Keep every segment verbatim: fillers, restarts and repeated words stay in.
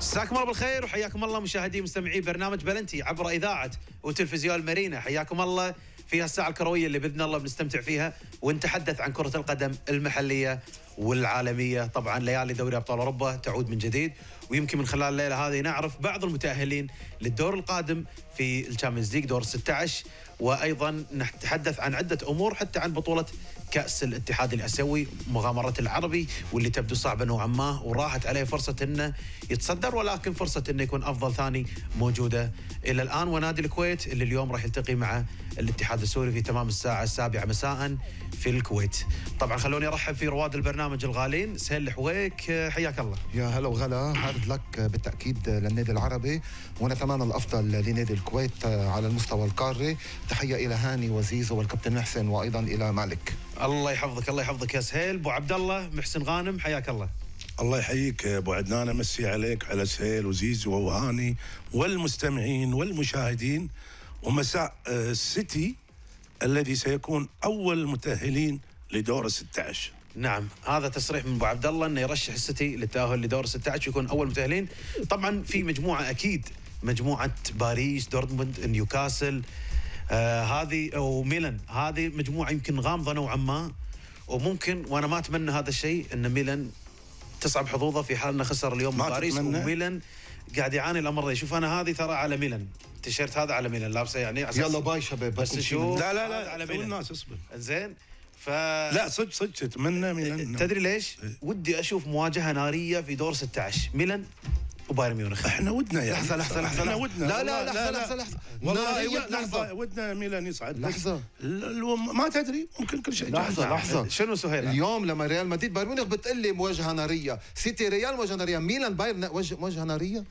مساكم الله بالخير وحياكم الله مشاهدي مستمعي برنامج بلنتي عبر إذاعة وتلفزيون المارينا. حياكم الله في هالساعة الكروية اللي بإذن الله بنستمتع فيها ونتحدث عن كرة القدم المحلية والعالمية. طبعا ليالي دوري أبطال أوروبا تعود من جديد، ويمكن من خلال الليلة هذه نعرف بعض المتأهلين للدور القادم في الشامبيونز ليج دور ستة عشر، وأيضا نتحدث عن عدة أمور حتى عن بطولة كأس الاتحاد الآسيوي مغامرة العربي واللي تبدو صعبة نوعا ما، وراحت عليه فرصة انه يتصدر، ولكن فرصة انه يكون افضل ثاني موجودة الى الان. ونادي الكويت اللي اليوم راح يلتقي مع الاتحاد السوري في تمام الساعة السابعة مساء في الكويت. طبعا خلوني ارحب في رواد البرنامج الغالين. سهيل الحويك حياك الله. يا هلا وغلا، هارد لك بالتأكيد للنادي العربي، ونتمنى الأفضل لنادي الكويت على المستوى القاري. تحية إلى هاني وزيزو والكابتن محسن، وأيضا إلى مالك. الله يحفظك الله يحفظك يا سهيل. ابو عبد الله محسن غانم حياك الله. الله يحييك ابو عدنان، امسي عليك على سهيل وزيزو وهاني والمستمعين والمشاهدين، ومساء السيتي الذي سيكون اول متأهلين لدور ستة عشر. نعم، هذا تصريح من ابو عبد الله انه يرشح السيتي للتأهل لدور ستة عشر ويكون اول متأهلين. طبعا في مجموعه اكيد، مجموعه باريس، دورتموند، نيوكاسل، آه هذه وميلان، هذه مجموعه يمكن غامضه نوعا ما، وممكن وانا ما اتمنى هذا الشيء ان ميلان تصعب حظوظه في حال انه خسر اليوم من باريس، وميلان قاعد يعاني الامر. شوف انا هذه ترى على ميلان، التيشيرت هذا على ميلان لابسه يعني يلا باي شباب، بس شوف لا لا لا على ميلان الناس اصبر زين. ف لا صدق صدق اتمنى ميلان. تدري ليش؟ ودي اشوف مواجهه ناريه في دور ستة عشر، ميلان وبايرن ميونخ. احنا ودنا يعني لحظه لحظه لحظه احنا ودنا لا لا لحظه لحظه لحظه والله ودنا ودنا ميلان يصعد. لحظه ما تدري ممكن كل شيء. لحظه لحظه شنو سهيل؟ اليوم لما ريال مدريد بايرن ميونخ بتقول لي مواجهه ناريه، سيتي ريال مواجهه ناريه، ميلان بايرن مواجهه ناريه،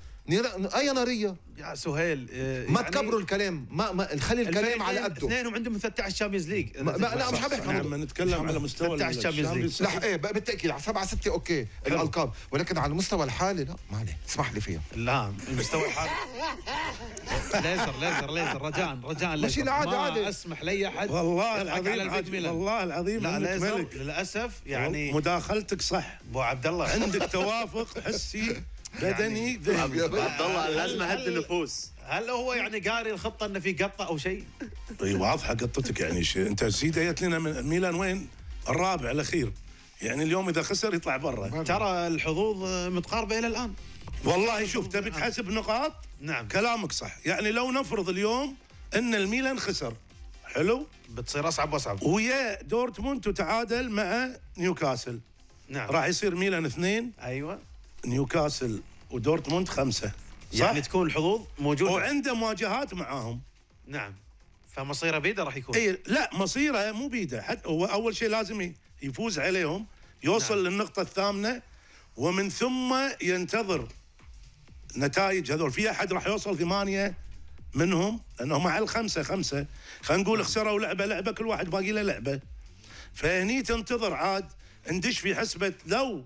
اي ناريه يا سهيل. يعني ما تكبروا الكلام، ما, ما خلي الكلام على قده. اثنينهم عندهم ثلاثة عشر شامبيونز ليج. لا مش حابب لما نتكلم على مستوى ثلاثة عشر شامبيونز ليج. لا ايه بالتاكيد على سبعة ستة اوكي الالقاب، ولكن على المستوى الحالي لا ما عليه، اسمح لي فيها. لا المستوى الحالي ليزر ليزر ليزر رجاء رجاء ماشي العادي عادي، ما اسمح لاي احد والله العظيم والله العظيم لا ليزر ملك. للاسف يعني مداخلتك صح ابو عبد الله، عندك توافق حسي بدني ذهني. عبد الله لازم اهد النفوس. هل هو يعني قاري الخطه انه في قطه او شيء؟ اي واضحه قطتك يعني. شيء انت سيدي جت لنا من ميلان وين؟ الرابع الاخير، يعني اليوم اذا خسر يطلع برا. ترى الحظوظ متقاربه الى الان. والله شوف تبي تحسب نقاط؟ نعم كلامك صح. يعني لو نفرض اليوم ان الميلان خسر، حلو، بتصير اصعب واصعب، ويا دورتموند تتعادل مع نيوكاسل. نعم راح يصير ميلان اثنين، ايوه، نيوكاسل ودورتموند خمسه، صح؟ يعني تكون الحظوظ موجوده وعنده مواجهات معاهم. نعم، فمصيره بيده راح يكون. اي لا مصيره مو بيده، حتى هو اول شيء لازم يفوز عليهم، يوصل نعم. للنقطه الثامنه، ومن ثم ينتظر نتائج هذول. في احد راح يوصل ثمانيه منهم، لانهم على الخمسه خمسه، خلينا نقول خسروا لعبه لعبه، كل واحد باقي له لعبه، فهني تنتظر عاد ندش في حسبه لو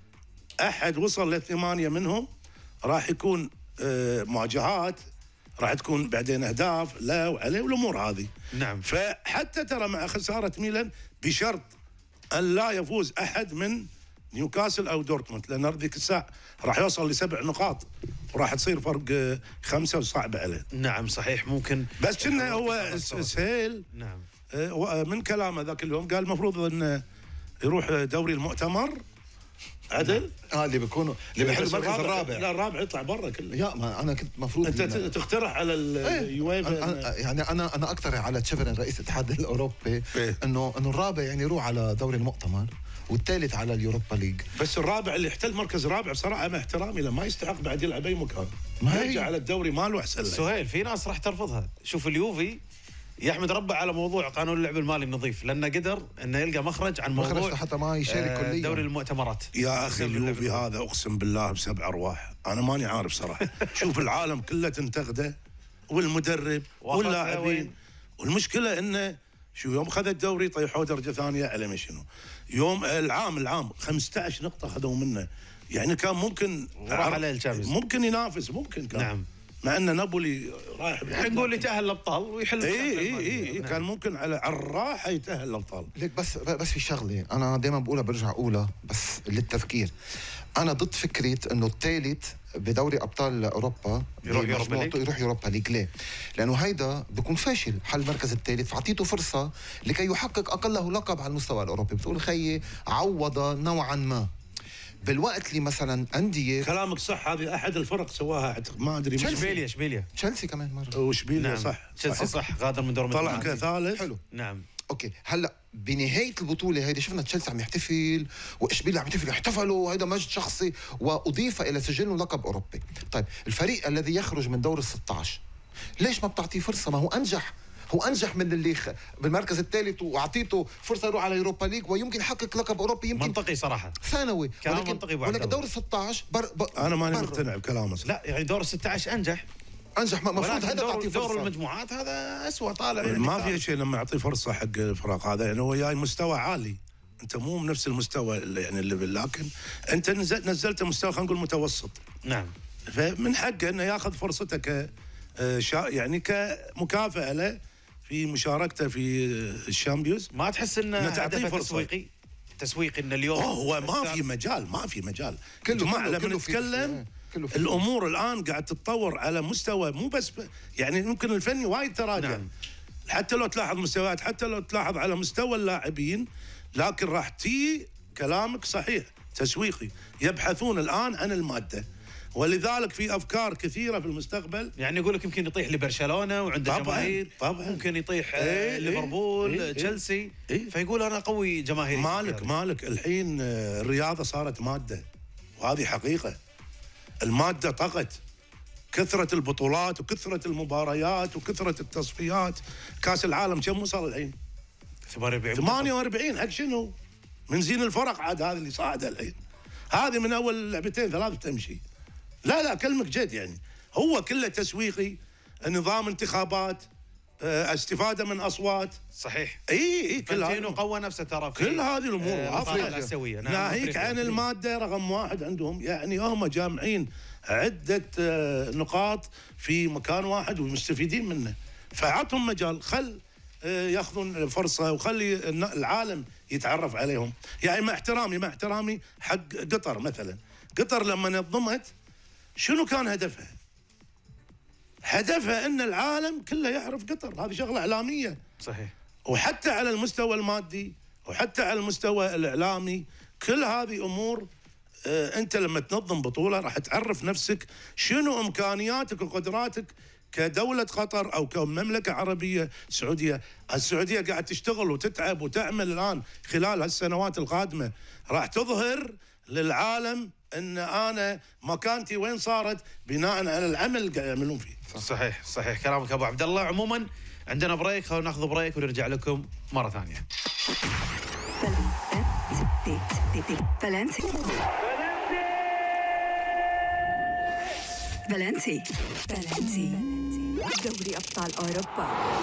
احد وصل للثمانيه منهم راح يكون آه مواجهات، راح تكون بعدين اهداف لا وعليه والامور هذه. نعم، فحتى ترى مع خساره ميلان بشرط ان لا يفوز احد من نيوكاسل او دورتموند، لان ذيك الساعه راح يوصل لسبع نقاط وراح تصير فرق خمسه وصعبه عليه. نعم صحيح ممكن، بس كنا هو سهيل. نعم من كلامه ذاك اليوم قال المفروض انه يروح دوري المؤتمر عدل. اه اللي بيكونوا اللي بيحل المركز الرابع. لا الرابع يطلع برا كله. يا ما انا كنت مفروض انت تقترح على اليويفا. يعني انا انا اقترح على تشيفرين رئيس الاتحاد الاوروبي انه انه الرابع يعني يروح على دوري المؤتمر والثالث على اليوروبا ليج. بس الرابع اللي يحتل مركز رابع بصراحه مع احترامي له ما يستحق بعد يلعب اي مكان، ما يرجع على الدوري ماله احسن له. سهيل في ناس راح ترفضها. شوف اليوفي يحمد ربه على موضوع قانون اللعب المالي النظيف، لانه قدر انه يلقى مخرج عن موضوع مخرج حتى ما يشارك آه كليا دوري المؤتمرات. يا اخي اليوفي هذا اقسم بالله بسبع ارواح، انا ماني عارف صراحه. شوف العالم كله تنتقده والمدرب واللاعبين، والمشكله انه شو يوم خذ الدوري طيحوه درجه ثانيه على ما شنو. يوم العام العام خمسة عشر نقطه خذوا منه، يعني كان ممكن راح عليه الشامبيونز، ممكن ينافس، ممكن كان. نعم، مع ان نابولي رايح نقول يتاهل الابطال ويحل. اي اي اي كان ممكن على الراحه يتاهل الابطال. ليك بس بس في شغله انا دائما بقولها برجع اقولها بس للتذكير. انا ضد فكره انه الثالث بدوري ابطال اوروبا يروح يوروبا ليج؟ يروح يوروبا ليج. ليه؟ لانه هيدا بيكون فاشل حل المركز الثالث، فاعطيته فرصه لكي يحقق اقله لقب على المستوى الاوروبي. بتقول خيي عوض نوعا ما، بالوقت اللي مثلا انديه. كلامك صح، هذه احد الفرق سواها ما ادري مش اشبيليا اشبيليا تشيلسي كمان مره، واشبيليا نعم. صح تشيلسي صح غادر من دور طلع المجموعات. كثالث. حلو. نعم. اوكي هلا بنهايه البطوله هيدي شفنا تشيلسي عم يحتفل واشبيليا عم يحتفل، احتفلوا، هيدا مجد شخصي واضيف الى سجله لقب اوروبي. طيب الفريق الذي يخرج من دور الستة عشر ليش ما بتعطيه فرصه؟ ما هو انجح، هو انجح من اللي خ... بالمركز الثالث، واعطيته فرصه يروح على يوروبا ليج ويمكن يحقق لقب اوروبي يمكن منطقي صراحه، ثانوي. كلام ولكن منطقي أبو عبد ولكن الله. دور ال ستة عشر بر... بر... انا ماني بر... مقتنع بكلامه. لا يعني دور ستة عشر انجح، انجح المفروض ولكن هذا دور, تعطيه دور فرصه. المجموعات هذا اسوء طالع من ما الثالث. في شيء لما يعطي فرصه حق الفرق هذا، يعني هو جاي مستوى عالي، انت مو بنفس المستوى اللي يعني الليفل، لكن انت نزل نزلت مستوى خلينا نقول متوسط، نعم. فمن حقه انه ياخذ فرصته ك آه، شا- يعني كمكافاه له في مشاركته في آه، الشامبيونز. ما تحس انه إنه تعطيه هدفه فرصة. تسويقي تسويقي ان اليوم أوه هو ما الثالث- في مجال، ما في مجال. كله- جماعة كله- لما كله في- نتكلم كله في- الامور الان قاعد تتطور على مستوى مو بس ب... يعني ممكن الفني وايد تراجع. نعم. حتى لو تلاحظ مستويات، حتى لو تلاحظ على مستوى اللاعبين، لكن راح تي كلامك صحيح تسويقي، يبحثون الان عن الماده، ولذلك في افكار كثيره في المستقبل. يعني يقول لك يمكن يطيح لبرشلونه وعنده طبعاً، جماهير، طبعاً. ممكن يطيح إيه، آه، ليفربول إيه، إيه، تشيلسي، إيه. فيقول انا قوي جماهيري. مالك مالك الحين آه، الرياضه صارت ماده، وهذه حقيقه. الماده طغت، كثره البطولات وكثره المباريات وكثره التصفيات. كاس العالم كم وصل الحين؟ ثمانية وأربعين ثمانية وأربعين حق شنو؟ من زين الفرق عاد هذا اللي صاعد الحين. هذه من اول لعبتين ثلاث تمشي. لا لا كلمك جد، يعني هو كله تسويقي، نظام انتخابات، آه، استفاده من اصوات. صحيح. اي اي كل فانتينو هذه قوى نفسه ترى في كل هذه الامور آه، واضحة. المقاطعة الاسيويه. نعم، ناهيك أفريقيا. عن الماده رقم واحد عندهم، يعني هم جامعين عده آه، نقاط في مكان واحد ومستفيدين منه، فعطهم مجال، خل آه، ياخذون فرصه وخلي الن- العالم يتعرف عليهم. يعني مع احترامي مع احترامي حق قطر مثلا، قطر لما نظمت شنو كان هدفها؟ هدفها ان العالم كله يعرف قطر، هذه شغله اعلاميه. صحيح. وحتى على المستوى المادي وحتى على المستوى الإعلامي، كل هذه أمور آه أنت لما تنظم بطولة راح تعرف نفسك شنو إمكانياتك وقدراتك كدولة قطر أو كمملكة عربية سعودية. السعودية قاعد تشتغل وتتعب وتعمل الآن خلال هالسنوات القادمة، راح تظهر للعالم أن أنا مكانتي وين صارت بناء على العمل اللي قاعد يعملون فيه. صحيح صحيح كلامك ابو عبد الله. عموما عندنا بريك، خلونا ناخذ بريك ونرجع لكم مره ثانيه. فالنتي فالنتي فالنتي دوري أبطال أوروبا.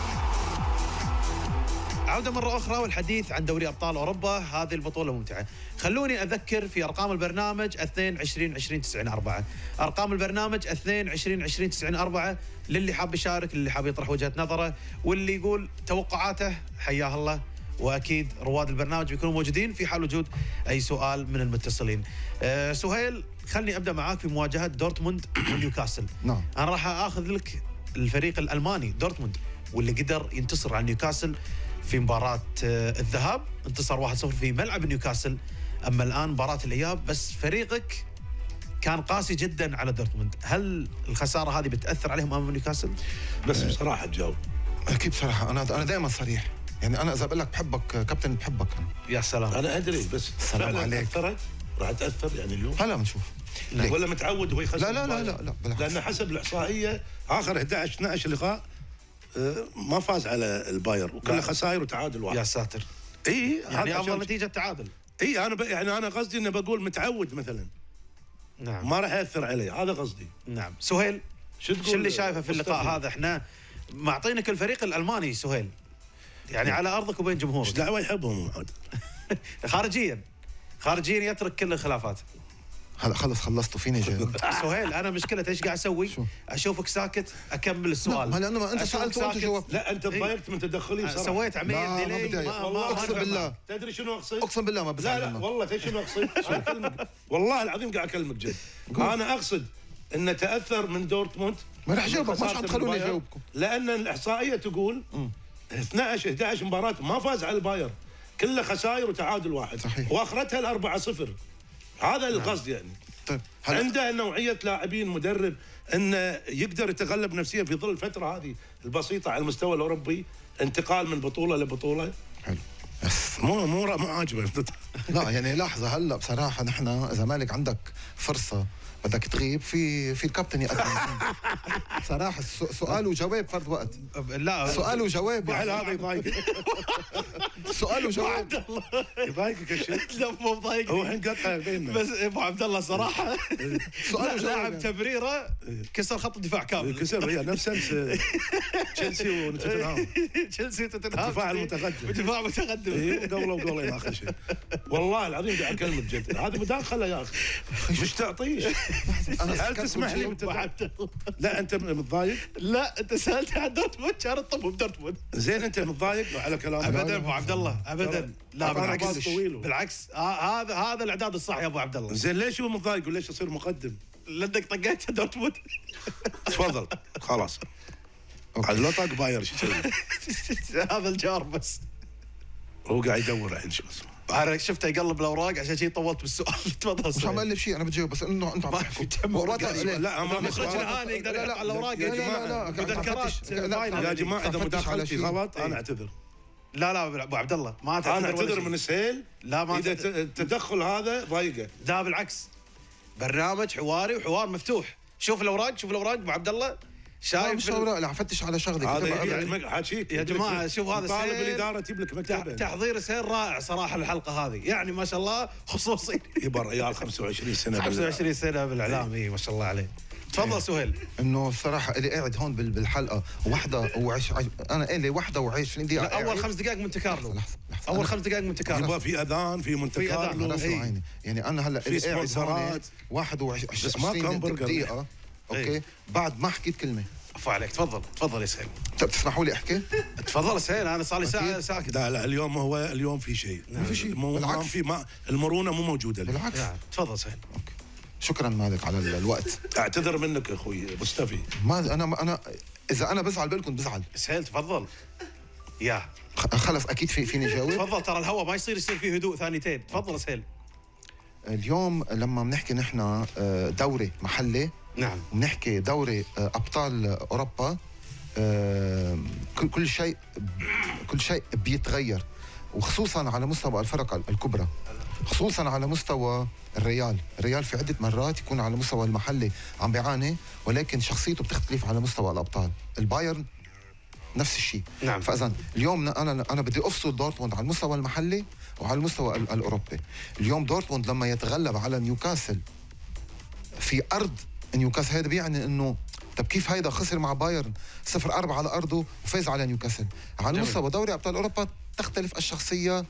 عودة مرة أخرى والحديث عن دوري أبطال أوروبا، هذه البطولة ممتعة. خلوني أذكر في أرقام البرنامج اثنين عشرين عشرين تسعين أربعة. أرقام البرنامج اثنين عشرين عشرين تسعين أربعة للي حاب يشارك، للي حاب يطرح وجهة نظره، واللي يقول توقعاته حياه الله. وأكيد رواد البرنامج بيكونوا موجودين في حال وجود أي سؤال من المتصلين. أه سهيل، خلني أبدأ معاك في مواجهة دورتموند ونيوكاسل. نعم. أنا راح أخذ لك الفريق الألماني دورتموند، واللي قدر ينتصر على نيوكاسل في مباراة الذهاب، انتصر واحد صفر في ملعب نيوكاسل. أما الآن مباراة الإياب، بس فريقك كان قاسي جدا على دورتموند. هل الخسارة هذه بتأثر عليهم أمام نيوكاسل؟ بس بصراحة تجاوب. اكيد بصراحه انا انا دائما صريح، يعني انا اذا بقول لك بحبك كابتن بحبك انا. يا سلام. أنا أدري، بس السلام فعلاً عليك. أثرت؟ راح تأثر يعني اليوم؟ هلا بنشوف. لا. ولا متعود هو يخسر؟ لا لا لا البايرن؟ لا لا بالعكس. لأن حسب الإحصائية آخر احد عشر اثنا عشر لقاء آه، ما فاز على الباير، وكله خسائر وتعادل واحد. يا ساتر. اي يعني أفضل نتيجة تعادل. اي انا ب... يعني انا قصدي اني بقول متعود مثلا نعم. ما راح ياثر علي، هذا قصدي. نعم. سهيل، شو تقول شو اللي شايفه في اللقاء مصطفى؟ هذا؟ احنا معطينك الفريق الألماني سهيل، يعني على أرضك وبين ايش جمهورك. دعوه يحبهم عاد؟ خارجيا خارجيا يترك كل الخلافات. هلا خلص خلصتوا فيني جاوب. سهيل انا مشكلة ايش قاعد اسوي؟ شو؟ اشوفك ساكت اكمل السؤال. لا لانه ما انت أشوفك سالت وانت ساكت. جاوبت. لا انت تضايقت من تدخلي بصراحه. سويت لا، عملية ما ديلي بدي. ما- والله ما- اقسم ما- بالله تدري شنو اقصد؟ اقسم بالله ما بزعل لا لا منك. والله تدري شنو اقصد؟ أنا أكلمك. والله العظيم قاعد اكلمك جد. انا اقصد انه تاثر من دورتموند. ما رح جاوبك، خسارته مش عم من تخلوني البايرن، أجاوبكم. لان الاحصائيه تقول اثنعش إحدى عشر مباراه ما فاز على البايرن، كله خسائر وتعادل واحد. صحيح. واخرتها الأربعة صفر. هذا القصد يعني. طيب هلا عنده نوعيه لاعبين مدرب انه يقدر يتغلب نفسيا في ظل الفتره هذه البسيطه على المستوى الاوروبي، انتقال من بطوله لبطوله. حلو بس مو مو مو عاجبه. لا يعني لحظه هلا بصراحه نحن اذا مالك عندك فرصه بدك تغيب في في الكابتن يقدم. صراحه السو- سؤال وجواب فرد وقت. لا سؤال وجواب هل يعني. هذا يضايقك؟ سؤال وجواب. يضايقك الشيء؟ لا مو مضايقني. هو الحين قطعه بيننا. بس ابو عبد الله صراحه سؤال لا- وجواب لاعب يعني. تمريره كسر خط الدفاع كامل. كسر هي نفس امس تشيلسي وتوتنهام. تشيلسي وتوتنهام دفاع المتقدم. دفاع متقدم. اي قولوا وقولين اخر شيء. والله العظيم قاعد اكلمك جد، هذه مداخله يا اخي مش تعطيش. هل تسمح لي أبو عبد الله. لا انت متضايق؟ لا انت سالت عن دورتموند كان الطب بدورتموند. زين انت متضايق على كلامك؟ ابدا ابو عبد الله ابدا. لا أعطانا بالعكس باص طويل. بالعكس آه، هذا هذا الاعداد الصح يا ابو عبد الله. زين ليش هو متضايق وليش يصير مقدم؟ لانك طقيت دورتموند. تفضل خلاص. على طق باير شو يسوي؟ هذا الجار بس. هو قاعد يدور الحين شو اسمه. انا شفته يقلب الاوراق عشان شيء طولت بالسؤال. تفضل مش عم الف شيء انا بجاوب بس انه انتم عم ما تحكوا. في تم وقت- ورقة. لا، لا ما مخرجنا هاني يقدر يقطع الاوراق يا لا جماعة. لا لا مذكرات فاينل. يا جماعه اذا أفتش على مداخلتي شيء. غلط انا إيه. اعتذر. لا لا ابو عبد الله ما تعتذر انا ولا اعتذر شيء. من السهيل. لا ما اذا تعتذر. التدخل هذا ضايقه. لا بالعكس برنامج حواري وحوار مفتوح. شوف الاوراق شوف الاوراق ابو عبد الله لا شايف مش ال- اوراق لا افتش على شغلي هذا كتبها يبي قبل. مق- حاجيك يا جماعة، شوف هذا طالب سهيل. الاداره تجيب لك تح- مكتبه. تحضير سير رائع صراحه الحلقه هذه يعني ما شاء الله خصوصي. يبا ريال خمسة وعشرين سنه خمسة وعشرين سنه بالاعلام اي ما شاء الله عليه. تفضل سهيل. انه الصراحه اللي قاعد هون بال- بالحلقه واحده وعش عش- انا الي واحده وعشرين دقيقه لا، اول قاعد. خمس دقائق مونte كارلو. لحظة، لحظة. اول أنا- خمس دقائق مونte كارلو. يبا في اذان في مونte في أذان. كارلو. خلاص إيه. معيني يعني انا هلا في اللي قاعد هون سبونسرات. واحد بس ما وعشرين كان برجر. دقيقه اوكي إيه. بعد ما حكيت كلمه. عفوا عليك تفضل تفضل يا سهيل. طب تسمحوا لي احكي؟ تفضل سهيل انا صار لي ساعه أكيد. ساكت. لا لا اليوم هو اليوم في شيء. ما في شيء. مو ما بالعكس. في ما المرونه مو موجوده اليوم. بالعكس نعم تفضل سهيل. اوكي شكرا مالك على ال- الوقت. اعتذر منك اخوي مصطفي. ما انا انا اذا انا بزعل بالكم بزعل. سهيل تفضل. يا خ- خلص اكيد في فيني جاوب. تفضل ترى الهواء ما يصير يصير فيه هدوء ثانيتين. تفضل سهيل. اليوم لما بنحكي نحن آه، دوري محلي نعم بنحكي دوري آه، ابطال اوروبا آه، كل كل شيء كل شيء بيتغير وخصوصا على مستوى الفرق الكبرى خصوصا على مستوى الريال. الريال في عده مرات يكون على مستوى المحلي عم بيعاني ولكن شخصيته بتختلف على مستوى الابطال. البايرن نفس الشيء. نعم. فاذا اليوم انا انا بدي افصل دورتموند على المستوى المحلي وعلى المستوى ال- الاوروبي. اليوم دورتموند لما يتغلب على نيوكاسل في ارض نيوكاسل هذا بيعني انه طب كيف هيدا خسر مع بايرن صفر أربعة على ارضه وفاز على نيوكاسل. على جميل. مستوى دوري ابطال اوروبا تختلف الشخصيه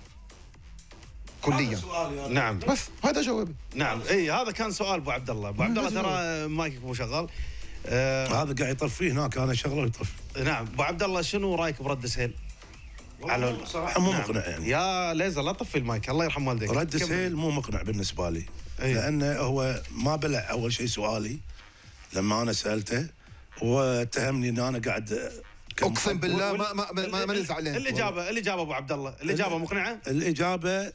كليا. نعم بس هذا جوابي. نعم اي هذا كان سؤال ابو عبد الله. ابو عبد الله ترى مايكك مو شغال. آه هذا قاعد يطفيه هناك انا شغله ويطفي. نعم ابو عبد الله شنو رايك برد سهيل؟ والله صراحه مو نعم. مقنع يعني. يا ليزر لا طفي المايك الله يرحم والديك. رد كمل. سهيل مو مقنع بالنسبه لي. أي. لانه هو ما بلع اول شيء سؤالي لما انا سالته واتهمني ان انا قاعد كم- اقسم بالله ما ما ما, ما, ما نزعل عليه. الاجابه الاجابه ابو عبد الله الاجابه مقنعه؟ الاجابه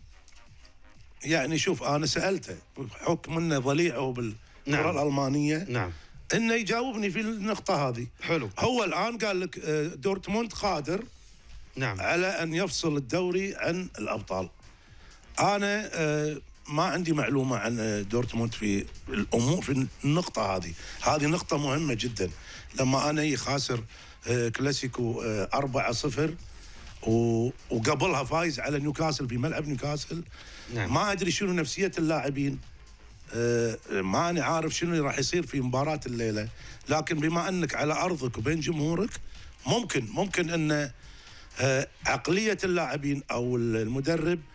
يعني شوف انا سالته بحكم انه ضليعه بالكره نعم. الالمانيه نعم انه يجاوبني في النقطه هذه. حلو. هو الان قال لك آه، دورتموند قادر نعم على ان يفصل الدوري عن الابطال. انا آه، ما عندي معلومه عن آه، دورتموند في الامور في النقطه هذه. هذه نقطه مهمه جدا. لما انا خاسر آه، كلاسيكو آه، أربعة صفر و- وقبلها فايز على نيوكاسل في ملعب نيوكاسل. نعم. ما ادري شنو نفسيه اللاعبين. آه، ما أنا عارف شنو اللي راح يصير في مباراة الليلة. لكن بما أنك على أرضك وبين جمهورك ممكن ممكن أن آه، عقلية اللاعبين أو المدرب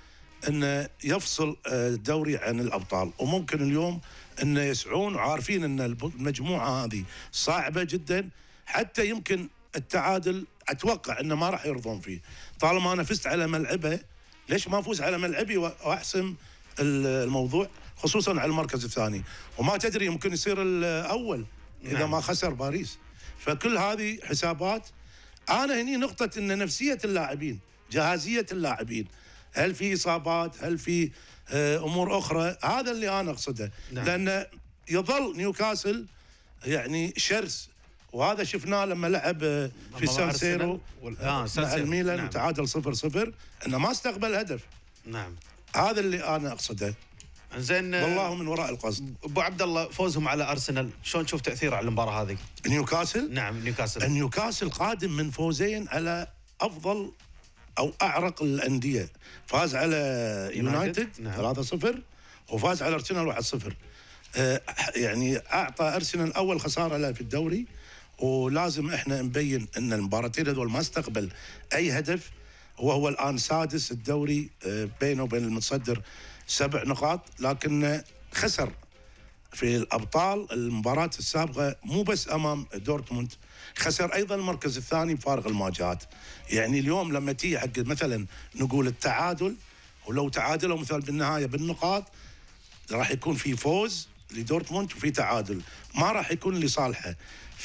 انه يفصل الدوري عن الابطال، وممكن اليوم انه يسعون وعارفين ان المجموعه هذه صعبه جدا، حتى يمكن التعادل اتوقع انه ما راح يرضون فيه، طالما انا فزت على ملعبه ليش ما افوز على ملعبي واحسم الموضوع، خصوصا على المركز الثاني، وما تدري يمكن يصير الاول اذا نعم. ما خسر باريس. فكل هذه حسابات. انا هني نقطه ان نفسيه اللاعبين، جاهزيه اللاعبين، هل في اصابات، هل في امور اخرى، هذا اللي انا اقصده. نعم. لان يظل نيوكاسل يعني شرس، وهذا شفناه لما لعب في سان سيرو آه مع الميلان، نعم. وتعادل صفر صفر، انه ما استقبل هدف. نعم، هذا اللي انا اقصده. زين، والله من وراء القصد. ابو عبد الله، فوزهم على ارسنال شلون تشوف تاثيره على المباراه هذه؟ نيوكاسل؟ نعم، نيوكاسل نيوكاسل قادم من فوزين على افضل او اعرق الانديه، فاز على يونايتد نعم. ثلاثة صفر وفاز على ارسنال واحد صفر. آه يعني اعطى ارسنال اول خساره له في الدوري، ولازم احنا نبين ان المباراتين هذول ما استقبل اي هدف، وهو الان سادس الدوري آه بينه وبين المتصدر سبع نقاط، لكن خسر في الابطال المباراه السابقه، مو بس امام دورتموند، خسر ايضا المركز الثاني بفارق المواجهات. يعني اليوم لما تيجي حق مثلا نقول التعادل، ولو تعادلوا مثلا بالنهايه بالنقاط راح يكون في فوز لدورتموند وفي تعادل، ما راح يكون لصالحه.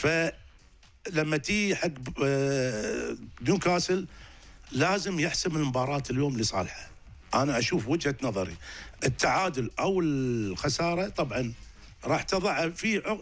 فلما تيجي حق نيوكاسل لازم يحسم المباراه اليوم لصالحه. انا اشوف وجهه نظري التعادل او الخساره طبعا راح تضع في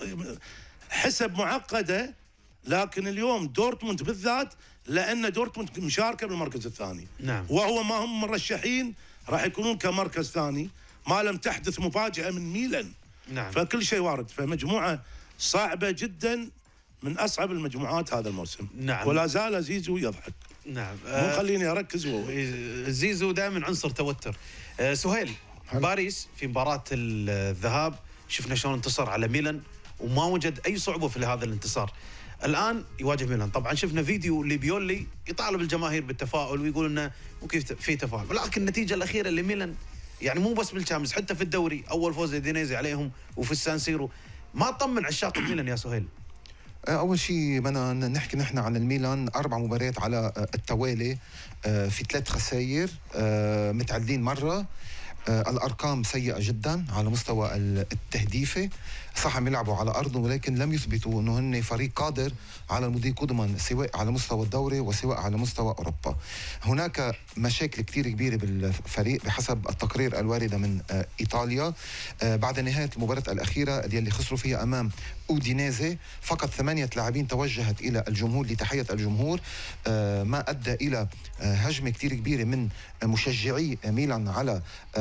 حسب معقده، لكن اليوم دورتموند بالذات، لان دورتموند مشاركه بالمركز الثاني، نعم. وهو ما هم مرشحين راح يكونون كمركز ثاني ما لم تحدث مفاجاه من ميلان. نعم. فكل شيء وارد، فمجموعه صعبه جدا، من اصعب المجموعات هذا الموسم. نعم. ولا زال زيزو يضحك. نعم، مو خليني اركز. و... زيزو دائما عنصر توتر. أه سهيل، باريس في مباراه الذهاب شفنا شلون انتصر على ميلان وما وجد اي صعوبه في هذا الانتصار. الان يواجه ميلان، طبعا شفنا فيديو لبيولي يطالب الجماهير بالتفاؤل ويقول انه ممكن في تفاؤل، ولكن النتيجه الاخيره لميلان يعني مو بس بالشامبيونز، حتى في الدوري اول فوز لدينيزي عليهم وفي السان سيرو، ما طمن عشاق الميلان يا سهيل. أول شيء بدنا نحكي نحن عن الميلان، أربع مباريات على التوالي في ثلاث خسائر متعدين مرة. الأرقام سيئة جدا على مستوى التهديفي، صح عم يلعبوا على أرضهم ولكن لم يثبتوا أنه هن فريق قادر على المضي قدما سواء على مستوى الدوري وسواء على مستوى أوروبا. هناك مشاكل كتير كبيرة بالفريق بحسب التقرير الواردة من إيطاليا. بعد نهاية المباراة الأخيرة اللي خسروا فيها أمام أودينيزي، فقط ثمانية لاعبين توجهت إلى الجمهور لتحية الجمهور، ما أدى إلى هجمة كتير كبيرة من مشجعي ميلان على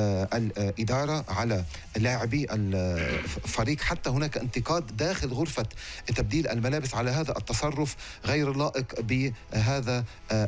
الإدارة، على لاعبي الفريق. حتى هناك انتقاد داخل غرفة تبديل الملابس على هذا التصرف غير لائق بهذا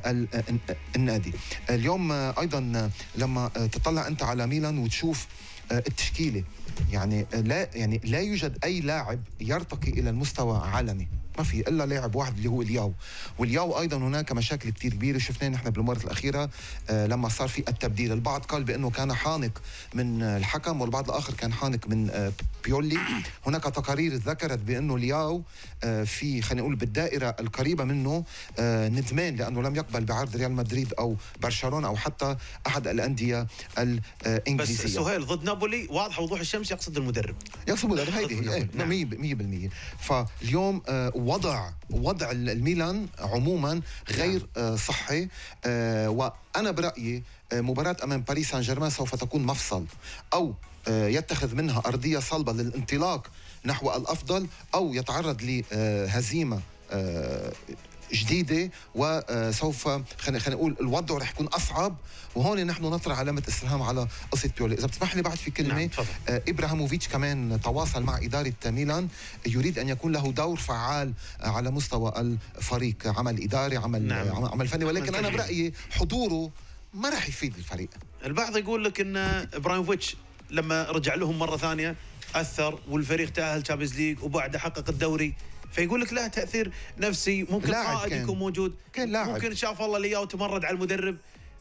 النادي. اليوم أيضا لما تطلع أنت على ميلان وتشوف التشكيلة، يعني لا يعني لا يوجد أي لاعب يرتقي إلى المستوى عالمي، ما في الا لاعب واحد اللي هو الياو. والياو ايضا هناك مشاكل كثير كبيره شفناها نحن بالمباراه الاخيره آه لما صار في التبديل، البعض قال بانه كان حانق من الحكم والبعض الاخر كان حانق من آه بيولي. هناك تقارير ذكرت بانه الياو آه في خلينا نقول بالدائره القريبه منه آه ندمان لانه لم يقبل بعرض ريال مدريد او برشلونه او حتى احد الانديه الانجليزيه. بس سهيل ضد نابولي واضح وضوح الشمس يقصد المدرب، يقصد المدرب، هيدي مية بالمية. فاليوم آه وضع وضع الميلان عموما غير آه صحي، آه وانا برايي آه مباراه امام باريس سان جيرمان سوف تكون مفصل، او آه يتخذ منها ارضيه صلبه للانطلاق نحو الافضل، او يتعرض لهزيمه آه جديده وسوف خلينا نقول الوضع رح يكون اصعب. وهون نحن نطرح علامه استفهام على قصه بيولي. اذا بتسمح لي بعد في كلمه، نعم، آه ابراهيموفيتش كمان تواصل مع اداره ميلان، يريد ان يكون له دور فعال على مستوى الفريق، عمل اداري، عمل نعم. عمل فني، ولكن انا برايي حضوره ما راح يفيد الفريق. البعض يقول لك ان ابراهيموفيتش لما رجع لهم مره ثانيه اثر والفريق تاهل تشامبيونز ليج وبعده حقق الدوري، فيقول لك له تاثير نفسي، ممكن قائد يكون موجود، كان لاعب. ممكن شاف الله لياه وتمرد على المدرب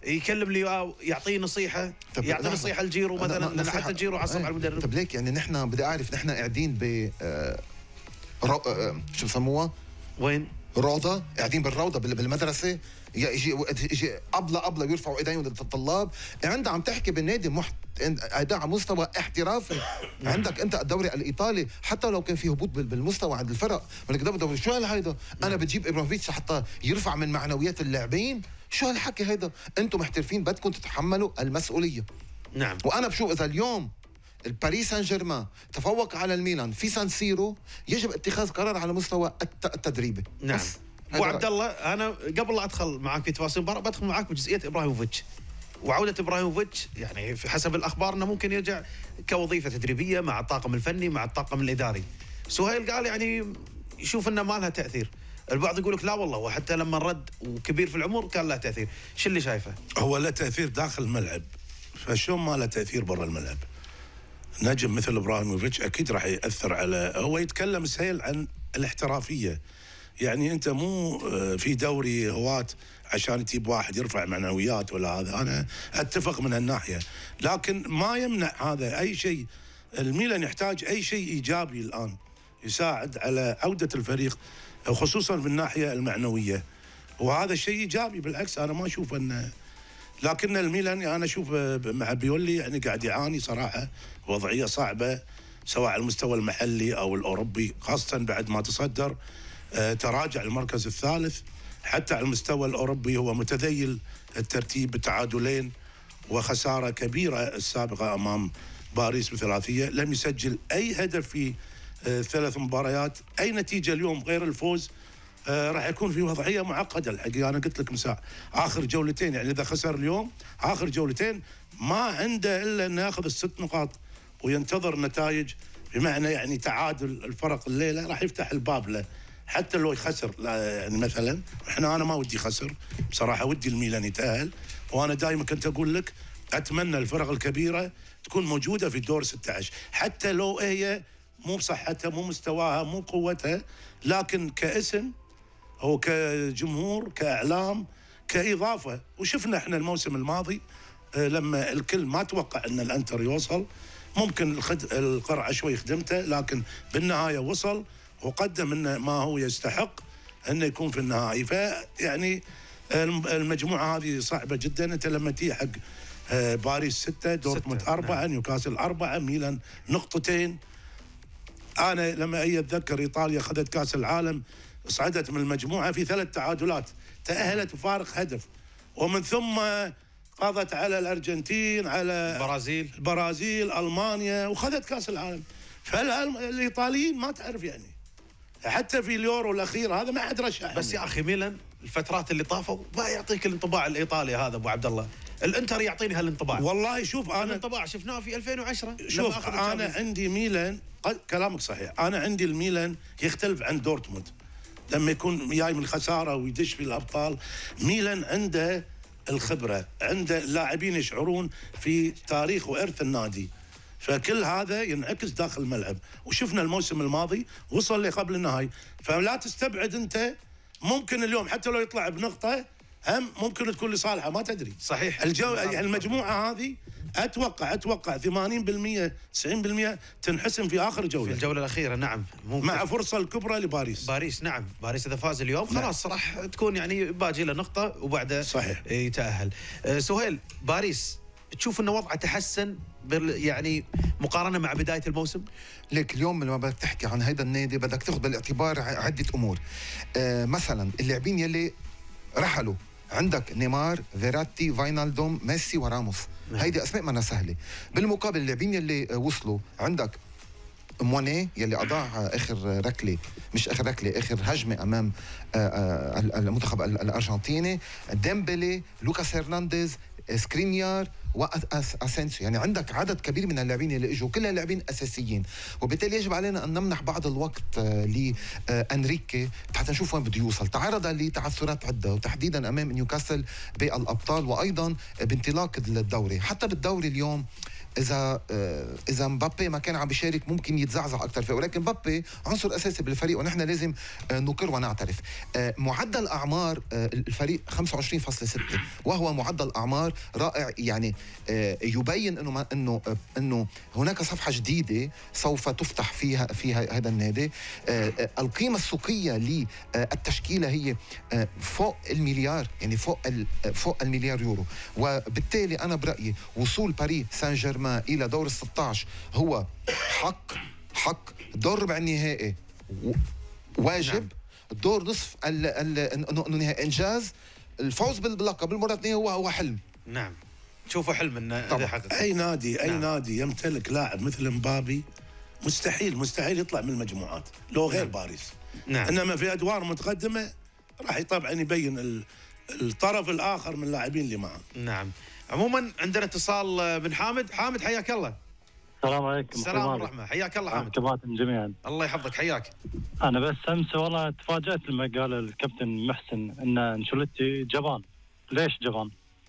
يكلم لي يعطيه نصيحه، يعطي نصيحه لجيرو مثلا، لان حتى جيرو عصب على المدرب. طب ليك يعني نحن بدي اعرف نحن قاعدين ب آه رو... آه شو بسموها؟ وين؟ روضه، قاعدين بالروضه بالمدرسه، يجي يجي ابله ابله يرفعوا ايديهم للطلاب، عندها عم تحكي بالنادي محت اداء على مستوى احترافي. عندك انت الدوري الايطالي حتى لو كان في هبوط بالمستوى عند الفرق، بدك تدور دوري شو هالهيدا؟ انا بتجيب ابراهيموفيتش حتى يرفع من معنويات اللاعبين؟ شو هالحكي هيدا؟ انتم محترفين بدكم تتحملوا المسؤوليه. نعم. وانا بشوف اذا اليوم الباريس سان جيرمان تفوق على الميلان في سان سيرو، يجب اتخاذ قرار على مستوى التدريبي. نعم. ابو عبد الله، انا قبل لا ادخل معك في تفاصيل المباراه بدخل معك بجزئيه ابراهيموفيتش وعوده ابراهيموفيتش. يعني في حسب الاخبار انه ممكن يرجع كوظيفه تدريبيه مع الطاقم الفني مع الطاقم الاداري. سهيل قال يعني يشوف انه ما لها تاثير، البعض يقول لك لا والله، وحتى لما رد وكبير في العمر كان له تاثير. شو اللي شايفه؟ هو له تاثير داخل الملعب، فشلون ما له تاثير برا الملعب؟ نجم مثل ابراهيموفيتش اكيد راح ياثر على، هو يتكلم سهيل عن الاحترافيه. يعني انت مو في دوري هواة عشان تجيب واحد يرفع معنويات ولا هذا، انا اتفق من هالناحيه، لكن ما يمنع هذا اي شيء. الميلان يحتاج اي شيء ايجابي الان يساعد على عوده الفريق خصوصا في الناحيه المعنويه، وهذا شيء ايجابي بالعكس. انا ما اشوف انه، لكن الميلان انا اشوف مع بيولي يعني قاعد يعاني صراحه وضعيه صعبه سواء على المستوى المحلي او الاوروبي، خاصه بعد ما تصدر تراجع المركز الثالث. حتى على المستوى الأوروبي هو متذيل الترتيب بتعادلين وخسارة كبيرة السابقة أمام باريس بثلاثية، لم يسجل أي هدف في ثلاث مباريات. أي نتيجة اليوم غير الفوز راح يكون في وضعية معقدة الحقيقة. أنا قلت لك مساء آخر جولتين، يعني إذا خسر اليوم آخر جولتين ما عنده إلا أن يأخذ الست نقاط وينتظر نتائج، بمعنى يعني تعادل الفرق الليلة راح يفتح الباب له. حتى لو يخسر يعني مثلا، احنا انا ما ودي خسر بصراحه، ودي الميلان يتاهل. وانا دائما كنت اقول لك اتمنى الفرق الكبيره تكون موجوده في الدور ستة عشر، حتى لو هي مو بصحتها مو مستواها مو قوتها، لكن كاسم او كجمهور كاعلام كاضافه. وشفنا احنا الموسم الماضي لما الكل ما توقع ان الانتر يوصل، ممكن القرعه شوي خدمته، لكن بالنهايه وصل وقدم انه ما هو يستحق انه يكون في النهائي. فيعني المجموعه هذه صعبه جدا. انت لما تيجي حق باريس ستة، دورتموند أربعة، نعم. نيوكاسل أربعة، ميلان نقطتين. انا لما اي اتذكر ايطاليا اخذت كاس العالم صعدت من المجموعه في ثلاث تعادلات، تاهلت بفارق هدف، ومن ثم قضت على الارجنتين، على البرازيل البرازيل المانيا، وخذت كاس العالم. فالايطاليين ما تعرف يعني، حتى في اليورو الاخير هذا ما حد رشح. بس يا اخي ميلان الفترات اللي طافوا ما يعطيك الانطباع الايطالي هذا ابو عبد الله. الانتر يعطيني هالانطباع. والله شوف انا الانطباع شفناه في ألفين وعشرة. شوف انا عندي ميلان، كلامك صحيح، انا عندي الميلان يختلف عن دورتموند لما يكون جاي من خساره ويدش في الابطال. ميلان عنده الخبره، عنده لاعبين يشعرون في تاريخ وارث النادي، فكل هذا ينعكس داخل الملعب. وشفنا الموسم الماضي وصل لقبل النهائي، فلا تستبعد انت ممكن اليوم حتى لو يطلع بنقطه هم ممكن تكون لصالحه، ما تدري. صحيح. الجو المجموعه هذه اتوقع اتوقع ثمانين بالمئة تسعين بالمئة تنحسم في اخر جوله، في الجوله الاخيره. نعم ممكن. مع فرصه الكبرى لباريس. باريس نعم، باريس اذا فاز اليوم خلاص نعم. راح تكون يعني باقي له نقطه وبعده صحيح يتاهل. أه سهيل، باريس تشوف انه وضعه تحسن يعني مقارنه مع بدايه الموسم؟ ليك اليوم لما بدك تحكي عن هذا النادي بدك تاخذ بالاعتبار عده امور. آه مثلا اللاعبين يلي رحلوا، عندك نيمار، فيراتي، فاينالدوم، ميسي وراموس، هيدي اسماء ما سهله. بالمقابل اللاعبين يلي وصلوا، عندك مواني يلي اضاع اخر ركله، مش اخر ركله، اخر هجمه امام المنتخب الارجنتيني، ديمبلي، لوكاس هرنانديز، سكرينيار واسينسيو. يعني عندك عدد كبير من اللاعبين اللي اجوا، كلها لاعبين اساسيين، وبالتالي يجب علينا ان نمنح بعض الوقت لانريكي حتى نشوف وين بده يوصل. تعرض لتعثرات عده وتحديدا امام نيوكاسل بالابطال وايضا بانطلاق الدوري. حتى بالدوري اليوم اذا آه، اذا مبابي ما كان عم بيشارك ممكن يتزعزع اكثر فيه، ولكن مبابي عنصر اساسي بالفريق ونحن لازم آه، نقر ونعترف. آه، معدل اعمار آه، الفريق خمسة وعشرين فاصلة ستة وهو معدل اعمار رائع، يعني آه، يبين انه ما- انه آه، انه هناك صفحه جديده سوف تفتح فيها فيها هذا النادي. آه، آه، القيمه السوقيه للتشكيله هي آه، فوق المليار، يعني فوق ال- فوق المليار يورو، وبالتالي انا برايي وصول باريس سان جيرمان الى دور ال ستة عشر هو حق حق دور ربع النهائي و- واجب. نعم. الدور نصف ال- ال- انه إنه نهائي انجاز. الفوز باللقب المره الثانيه هو هو حلم. نعم، تشوفوا حلم انه هذا طبعاً. يحقق. اي نادي اي نعم. نادي يمتلك لاعب مثل مبابي مستحيل مستحيل يطلع من المجموعات لو غير نعم. باريس. نعم. انما في ادوار متقدمه راح طبعا يبين ال- الطرف الاخر من اللاعبين اللي معه. نعم. عموما عندنا اتصال من حامد. حامد حياك الله. السلام عليكم. السلام ورحمه، حياك الله حامد. كباتن جميعا. الله يحفظك، حياك. انا بس امس والله تفاجات لما قال الكابتن محسن ان انشيلوتي جبان. ليش جبان؟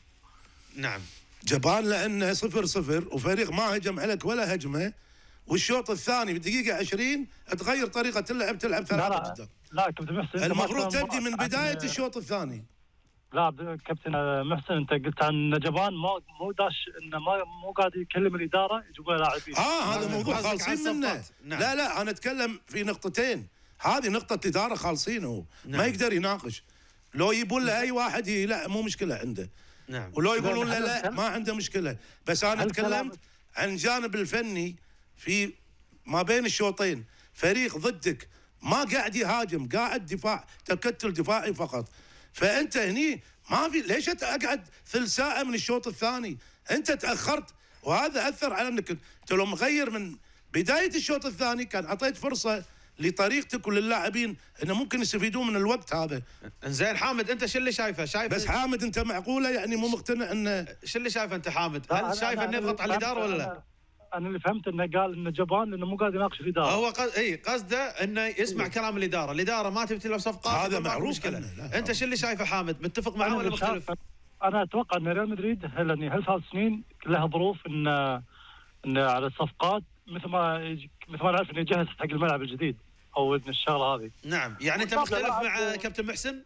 نعم. جبان لانه صفر صفر وفريق ما هجم عليك ولا هجمه، والشوط الثاني بالدقيقه عشرين تغير طريقه اللعب تلعب لا ثلاثه لا قدام. لا كابتن محسن أنت ما المفروض تفهم تبدي من عن- بدايه الشوط الثاني. لا ب- كابتن محسن انت قلت عن جبان مو مو داش انه ما مو قاعد يكلم الاداره يجيبوا له لاعبين. اه هذا قصدك- موضوع قصدك عن خالصين منه. الصفقات. نعم. لا لا انا اتكلم في نقطتين، هذه نقطه الاداره خالصين هو نعم. ما يقدر يناقش. لو يبون له اي واحد ي- لا مو مشكله عنده، نعم. ولو يقولون له هل- لا هل- ما عنده مشكله. بس انا هل تكلمت كلامك- عن الجانب الفني في ما بين الشوطين. فريق ضدك ما قاعد يهاجم، قاعد دفاع تكتل دفاعي فقط. فانت هني ما في ليش اقعد ثلث ساعه من الشوط الثاني؟ انت تاخرت وهذا اثر على انك انت لو مغير من بدايه الشوط الثاني كان اعطيت فرصه لطريقتك وللاعبين انه ممكن يستفيدون من الوقت هذا. زين حامد، انت شو اللي شايفه؟ شايف بس حامد انت معقوله يعني مو مقتنع انه شو اللي شايفه انت حامد؟ لا، هل أنا- شايف أنا- انه أنا يضغط على اللي الاداره فهمت- ولا لا؟ أنا- انا اللي فهمت انه قال انه جبان لانه مو قاعد يناقش الاداره. هو قصد اي قصده انه يسمع كلام الاداره، الاداره ما تبي تلعب صفقات. هذا يقول ماكو معروف مشكله. عنه، لا، انت شو اللي شايفه حامد؟ متفق معه أنا ولا اللي شايف- مختلف؟ انا اتوقع ان ريال مدريد هل يعني هالثلاث سنين لها ظروف ان ان على الصفقات مثل ما يج- مثل ما نعرف انه يجهز حق الملعب الجديد او إن الشغله هذه. نعم، يعني انت بالضبط، مختلف لا، مع أنت- كابتن محسن؟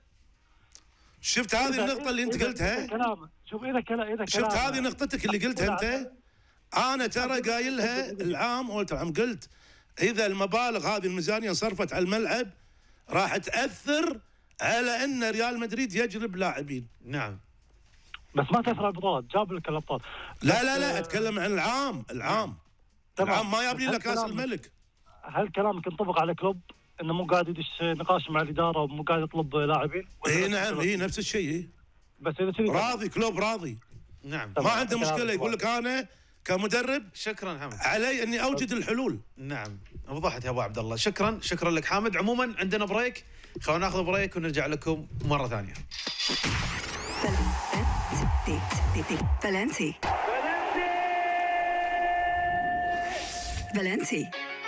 شفت هذه إذا- النقطه اللي انت إذا- قلتها؟ إذا كلام شوف اذا كلام اذا شفت كلام هذه نقطتك اللي قلتها انت؟ انا ترى قايلها العام قلت العام قلت اذا المبالغ هذه الميزانيه صرفت على الملعب راح تاثر على ان ريال مدريد يجلب لاعبين. نعم. بس ما تاثر على البطولات، جاب لك الابطال. لا لا لا اتكلم عن العام العام تمام. العام ما يبني بس له كاس هالكلام- الملك. هل كلامك ينطبق على كلوب انه مو قاعد يدش نقاش مع الاداره ومو قاعد يطلب لاعبين؟ ولا اي بس- نعم اي نفس الشيء إيه. بس اذا كذي راضي كلوب راضي نعم. طبعاً. ما عنده كلام مشكله يقول لك انا كمدرب شكرا حامد. علي اني اوجد الحلول. نعم، وضحت يا ابو عبد الله. شكرا شكرا لك حامد. عموما عندنا بريك، خلونا ناخذ بريك ونرجع لكم مره ثانيه. فالنتي فالنتي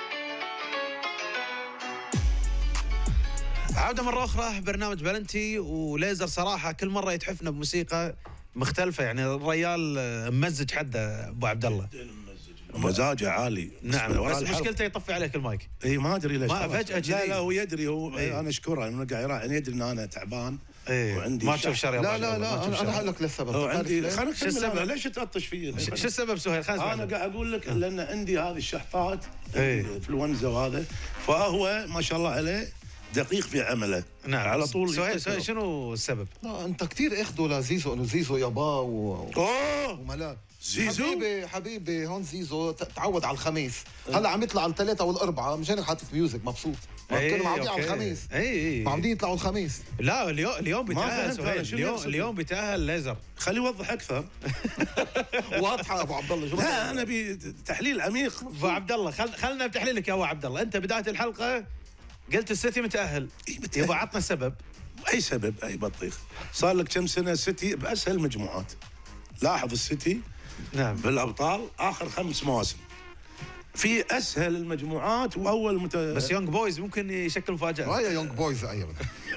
عودة مرة أخرى برنامج بلنتي. وليزر صراحة كل مرة يتحفنا بموسيقى مختلفة، يعني الريال ممزج حده أبو عبد الله. مزاجه عالي. نعم، وراء بس الحلقة. مشكلته يطفي عليك المايك. اي ما ادري ليش. ما طبعاً. فجأة لا كذي. لا هو يدري هو إيه. انا اشكره انه قاعد يراعي، أنا يدري ان انا تعبان ايه وعندي ما تشوف شر يا أبو لا عبد لا الله، ما لا تشوف انا انا شر. هقول لك للسبب. هو تعرف عندي ليش؟ خليني شو اكمل السبب؟ أنا، ليش تقطش فيي؟ ش- شو السبب سهيل؟ خلينا انا نسمع. قاعد اقول لك لان عندي هذه الشحطات إيه. انفلونزا وهذا، فهو ما شاء الله عليه دقيق في عمله. نعم، على طول سهيل يفتكر. سهيل شنو السبب؟ لا انت كثير اخذوا لزيزو انه زيزو يابا و... اوه وملاك. زيزو؟ حبيبي حبيبي هون زيزو ت- تعود على الخميس. هلا عم يطلع على الثلاثة والأربعة مشان هيك حاطط ميوزك مبسوط. ما إيه، كانوا معودين على أوكي. الخميس. اي اي معودين يطلعوا الخميس. لا اليوم اليوم ما بيتاهل فهمت أنا سهيل. شو اليوم يقصد. اليوم بيتاهل ليزر. خليه يوضح اكثر. واضحة أبو عبد الله شو لا انا ابي تحليل عميق. ابو عبد الله خل خلنا بتحليلك يا ابو عبد الله. انت بدايه الحلقه قلت السيتي متاهل. إيه، متأهل. يبا عطنا السبب. اي سبب اي بطيخ. صار لك كم سنه سيتي باسهل مجموعات. لاحظ السيتي نعم. بالابطال اخر خمس مواسم في اسهل المجموعات واول مت... بس يونج بويز ممكن يشكل مفاجاه. هاي يونج بويز ايوه.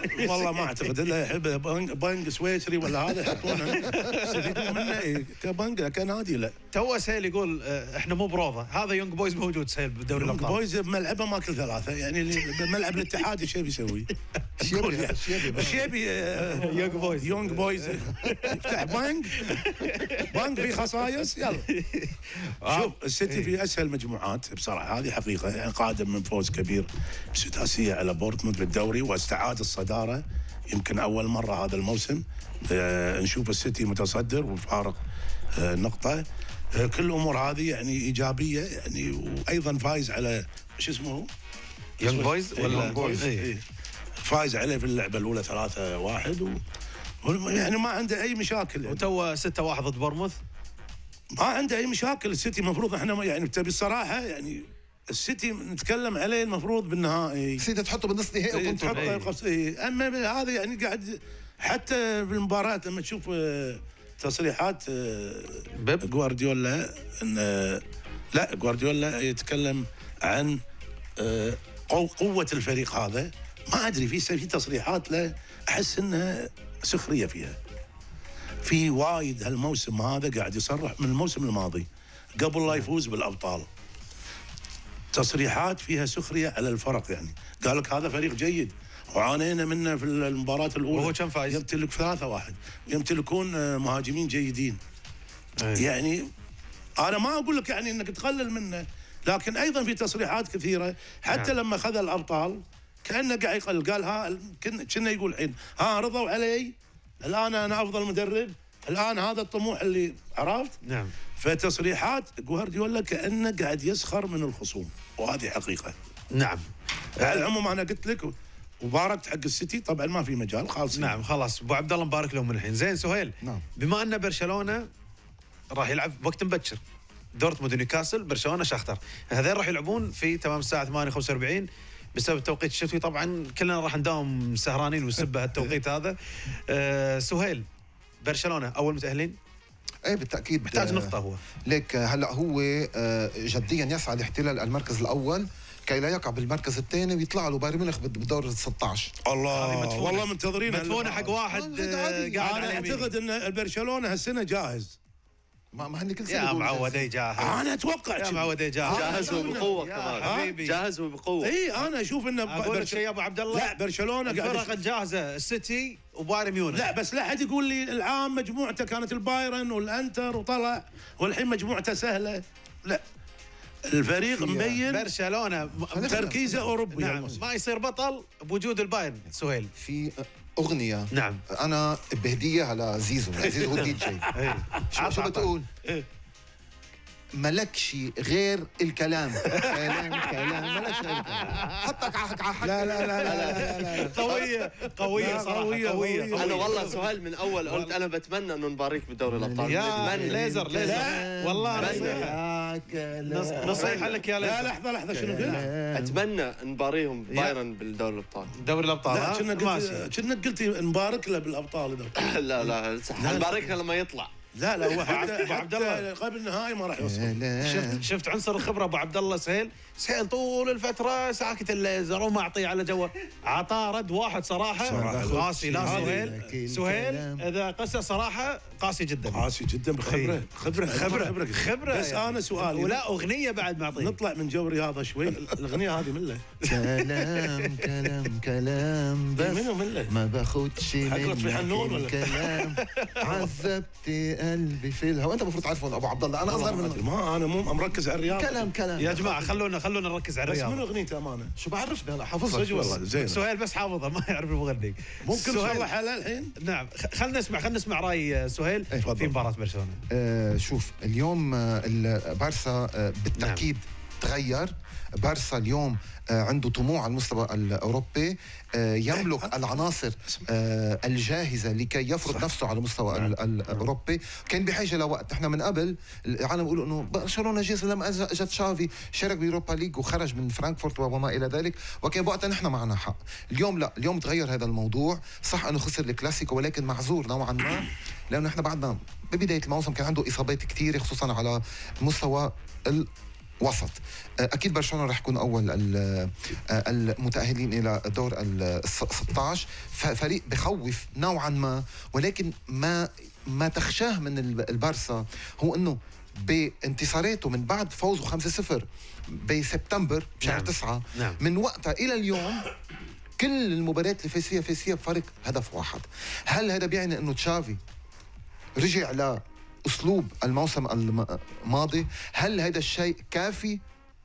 والله ما اعتقد الا يحب بنج, بنج سويسري ولا هذا يحطونه يستفيدون منه إيه، كبنج كنادي لا. تو سهيل يقول آه، احنا مو بروضه، هذا يونج بويز موجود سهيل بدوري يونج الابطال. بويز بملعبه ماكل ثلاثه يعني اللي بملعب الاتحاد ايش يبي يسوي؟ الشيبي الشيبي ايش يبي يونج بويز. يونج بويز يفتح بنك بنك في خصايص يلا. شوف السيتي في اسهل مجموعات بصراحه، هذه حقيقه يعني قادم من فوز كبير بسداسيه على بورتموند بالدوري واستعاد الصداره يمكن اول مره هذا الموسم آه نشوف السيتي متصدر وفارق آه نقطه. آه كل الامور هذه يعني ايجابيه يعني، وايضا فايز على شو اسمه يونج بويز ولا يونج بويز إيه. إيه. فايز عليه في اللعبه الاولى ثلاثة واحد و... يعني ما عنده اي مشاكل يعني. وتو ستة واحد ضد بورموث. ما عنده اي مشاكل السيتي. المفروض احنا يعني تبي الصراحه يعني السيتي نتكلم عليه المفروض بالنهائي سيدي تحطه بالنص نهائي إيه، وتنطر. تحطه قص- إيه. اما هذا يعني قاعد حتى بالمباراه لما تشوف آه، تصريحات آه، بيب. جوارديولا ان آه، لا جوارديولا يتكلم عن آه، قو- قوه الفريق هذا. ما ادري في في تصريحات له احس انها سخريه فيها. في وايد هالموسم هذا قاعد يصرح من الموسم الماضي قبل لا يفوز بالابطال تصريحات فيها سخريه على الفرق يعني. قال لك هذا فريق جيد وعانينا منه في المباراه الاولى وهو كم فايز؟ يمتلك ثلاثة واحد يمتلكون آه، مهاجمين جيدين. أيه. يعني انا ما اقول لك يعني انك تقلل منه، لكن ايضا في تصريحات كثيره حتى نعم. لما اخذ الابطال كانه قاعد يقل. قال ها كنا يقول الحين ها رضوا علي الان انا افضل مدرب، الان هذا الطموح اللي عرفت. نعم. فتصريحات جوارديولا كانه قاعد يسخر من الخصوم، وهذه حقيقه. نعم. على العموم انا قلت لك وباركت حق السيتي طبعا ما في مجال خالص. نعم خلاص ابو عبد الله مبارك لهم من الحين. زين سهيل. نعم. بما ان برشلونه راح يلعب بوقت مبكر، دورتموند ونيوكاسل، برشلونه شختر، هذين راح يلعبون في تمام الساعه ثمانية وخمسة وأربعين بسبب التوقيت الشتوي. طبعا كلنا راح نداوم سهرانين ونسب هالتوقيت هذا. أه سهيل، برشلونه اول متاهلين؟ ايه بالتاكيد محتاج آه، نقطه هو. ليك هلا هو آه، جديا يسعى لاحتلال المركز الاول كي لا يقع بالمركز الثاني ويطلع له بايرن ميونخ بالدور ال ستة عشر. هذه الله مدفونة. والله منتظرين مدفونه حق واحد آه، آه، عادي. قاعد انا على يميني. اعتقد ان برشلونه هالسنه جاهز. ما ما هني كل سنه يا بيقولوا معود جاهزين. اي جاهز. انا اتوقع يا كذي. معود اي جاهز. جاهز وبقوه يا كمان حبيبي. جاهز وبقوه. اي انا اشوف ان اقول لك شيء يا ابو عبد الله. لا برشلونه الفرق قاعد الجاهزه السيتي وبايرن ميونخ. لا بس لا حد يقول لي العام مجموعته كانت البايرن والانتر وطلع والحين مجموعته سهله. لا الفريق مبين برشلونه م- تركيزه اوروبي. نعم الموسم. ما يصير بطل بوجود البايرن. سهيل. في اغنيه نعم. انا بهديها لزيزو، زيزو هو الدي جي. ايه. شو شو بتقول؟ ملكش غير الكلام. كلام كلام ملكش غير الكلام. حطك على على حق. لا لا لا لا لا لا قويه قويه لا، صراحه قوية، قويه, قوية. انا والله سهيل من اول قلت انا بتمنى انه نباريك بدوري الابطال. يا بتمنى. ليزر ليزر لا. والله لا. نصيحه كلام. نص- نصيحه لك يا لا ليزر. لحظه لحظه شنو قلت؟ اتمنى نباريهم بايرن بالدوري الابطال. دوري الابطال لا ها؟ كنا ماشي. قلت كنا قلتي نبارك له بالابطال اذا. لا لا صح نبارك له لما يطلع. لا لا هو حتى أبو عبد الله. حتى قبل النهائي ما راح يوصل. شفت شفت عنصر الخبره ابو عبد الله. سهيل سهيل طول الفتره ساكت الليزر وما اعطيه على جوه. عطاه رد واحد صراحه صراحة. قاسي. لا هذه سهيل سهيل اذا قسى صراحه قاسي جدا. قاسي جدا بخبره خبره خبره خبره بس يعني. انا سؤالي ولا اغنيه بعد معطيه. نطلع من جو الرياضه شوي. الاغنيه هذه من له؟ كلام كلام كلام بس منو من له؟ ما باخدش حق لطفي حنون ولا؟ منك كلام. عذبت قلبي في الهوى. انت المفروض تعرفون ابو عبد الله، انا اصغر منك. ما انا مو مركز على الرياضه. كلام كلام يا جماعه خلونا خلونا نركز على بس الرياضه. منو اغنيته امانه؟ شو بعرفني انا حافظها. صدق والله زين. سهيل بس حافظها ما يعرف المغني. ممكن سهيل. نصلح على الحين؟ نعم خ- خلنا نسمع خلنا نسمع راي سهيل إيه، في مباراه برشلونه. آه شوف اليوم آه البارسا آه بالتاكيد تغير. بارسا اليوم آه عنده طموح على المستوى الاوروبي. آه يملك العناصر آه الجاهزه لكي يفرض نفسه على المستوى ال- الاوروبي. كان بحاجه لوقت. احنا من قبل العالم بيقولوا انه برشلونه جاهز لما أجا- اجت شافي شارك بيوروبا ليج وخرج من فرانكفورت وما الى ذلك، وكان بوقتها نحن معنا حق. اليوم لا، اليوم تغير هذا الموضوع. صح انه خسر الكلاسيكو ولكن معذور نوعا ما، لانه احنا بعدنا ببدايه الموسم كان عنده اصابات كثيره خصوصا على مستوى ال وسط. اكيد برشلونه رح يكون اول المتاهلين الى دور ال ستة عشر، فريق بخوف نوعا ما، ولكن ما ما تخشاه من البارسا هو انه بانتصاراته من بعد فوزه خمسة صفر بسبتمبر بشهر نعم. تسعة، نعم. من وقتها الى اليوم كل المباريات اللي فاز فيها فاز فيها بفرق هدف واحد. هل هذا بيعني انه تشافي رجع لاسلوب الموسم الماضي؟ هل هذا الشيء كافي؟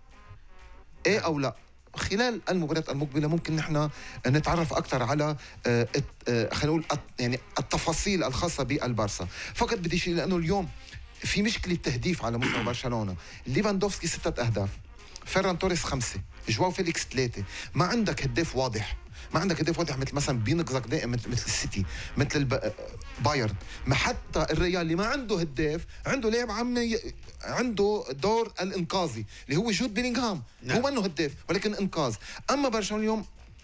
ايه او لا؟ خلال المباريات المقبله ممكن نحن نتعرف اكثر على خلينا نقول يعني التفاصيل الخاصه بالبارسا. فقط بدي شيء لانه اليوم في مشكله تهديف على مستوى برشلونه. ليفاندوفسكي ستة اهداف، فيران توريس خمسه، جواو فيليكس ثلاثه، ما عندك هداف واضح، ما عندك هداف واضح مثل مثلا بينقذك دائما مثل, مثل السيتي، مثل بايرن، ما حتى الريال اللي ما عنده هداف عنده لاعب عم ي... عنده دور الانقاذي اللي هو جود بيلينغهام. نعم. هو منه هداف ولكن انقاذ. اما برشلونه اليوم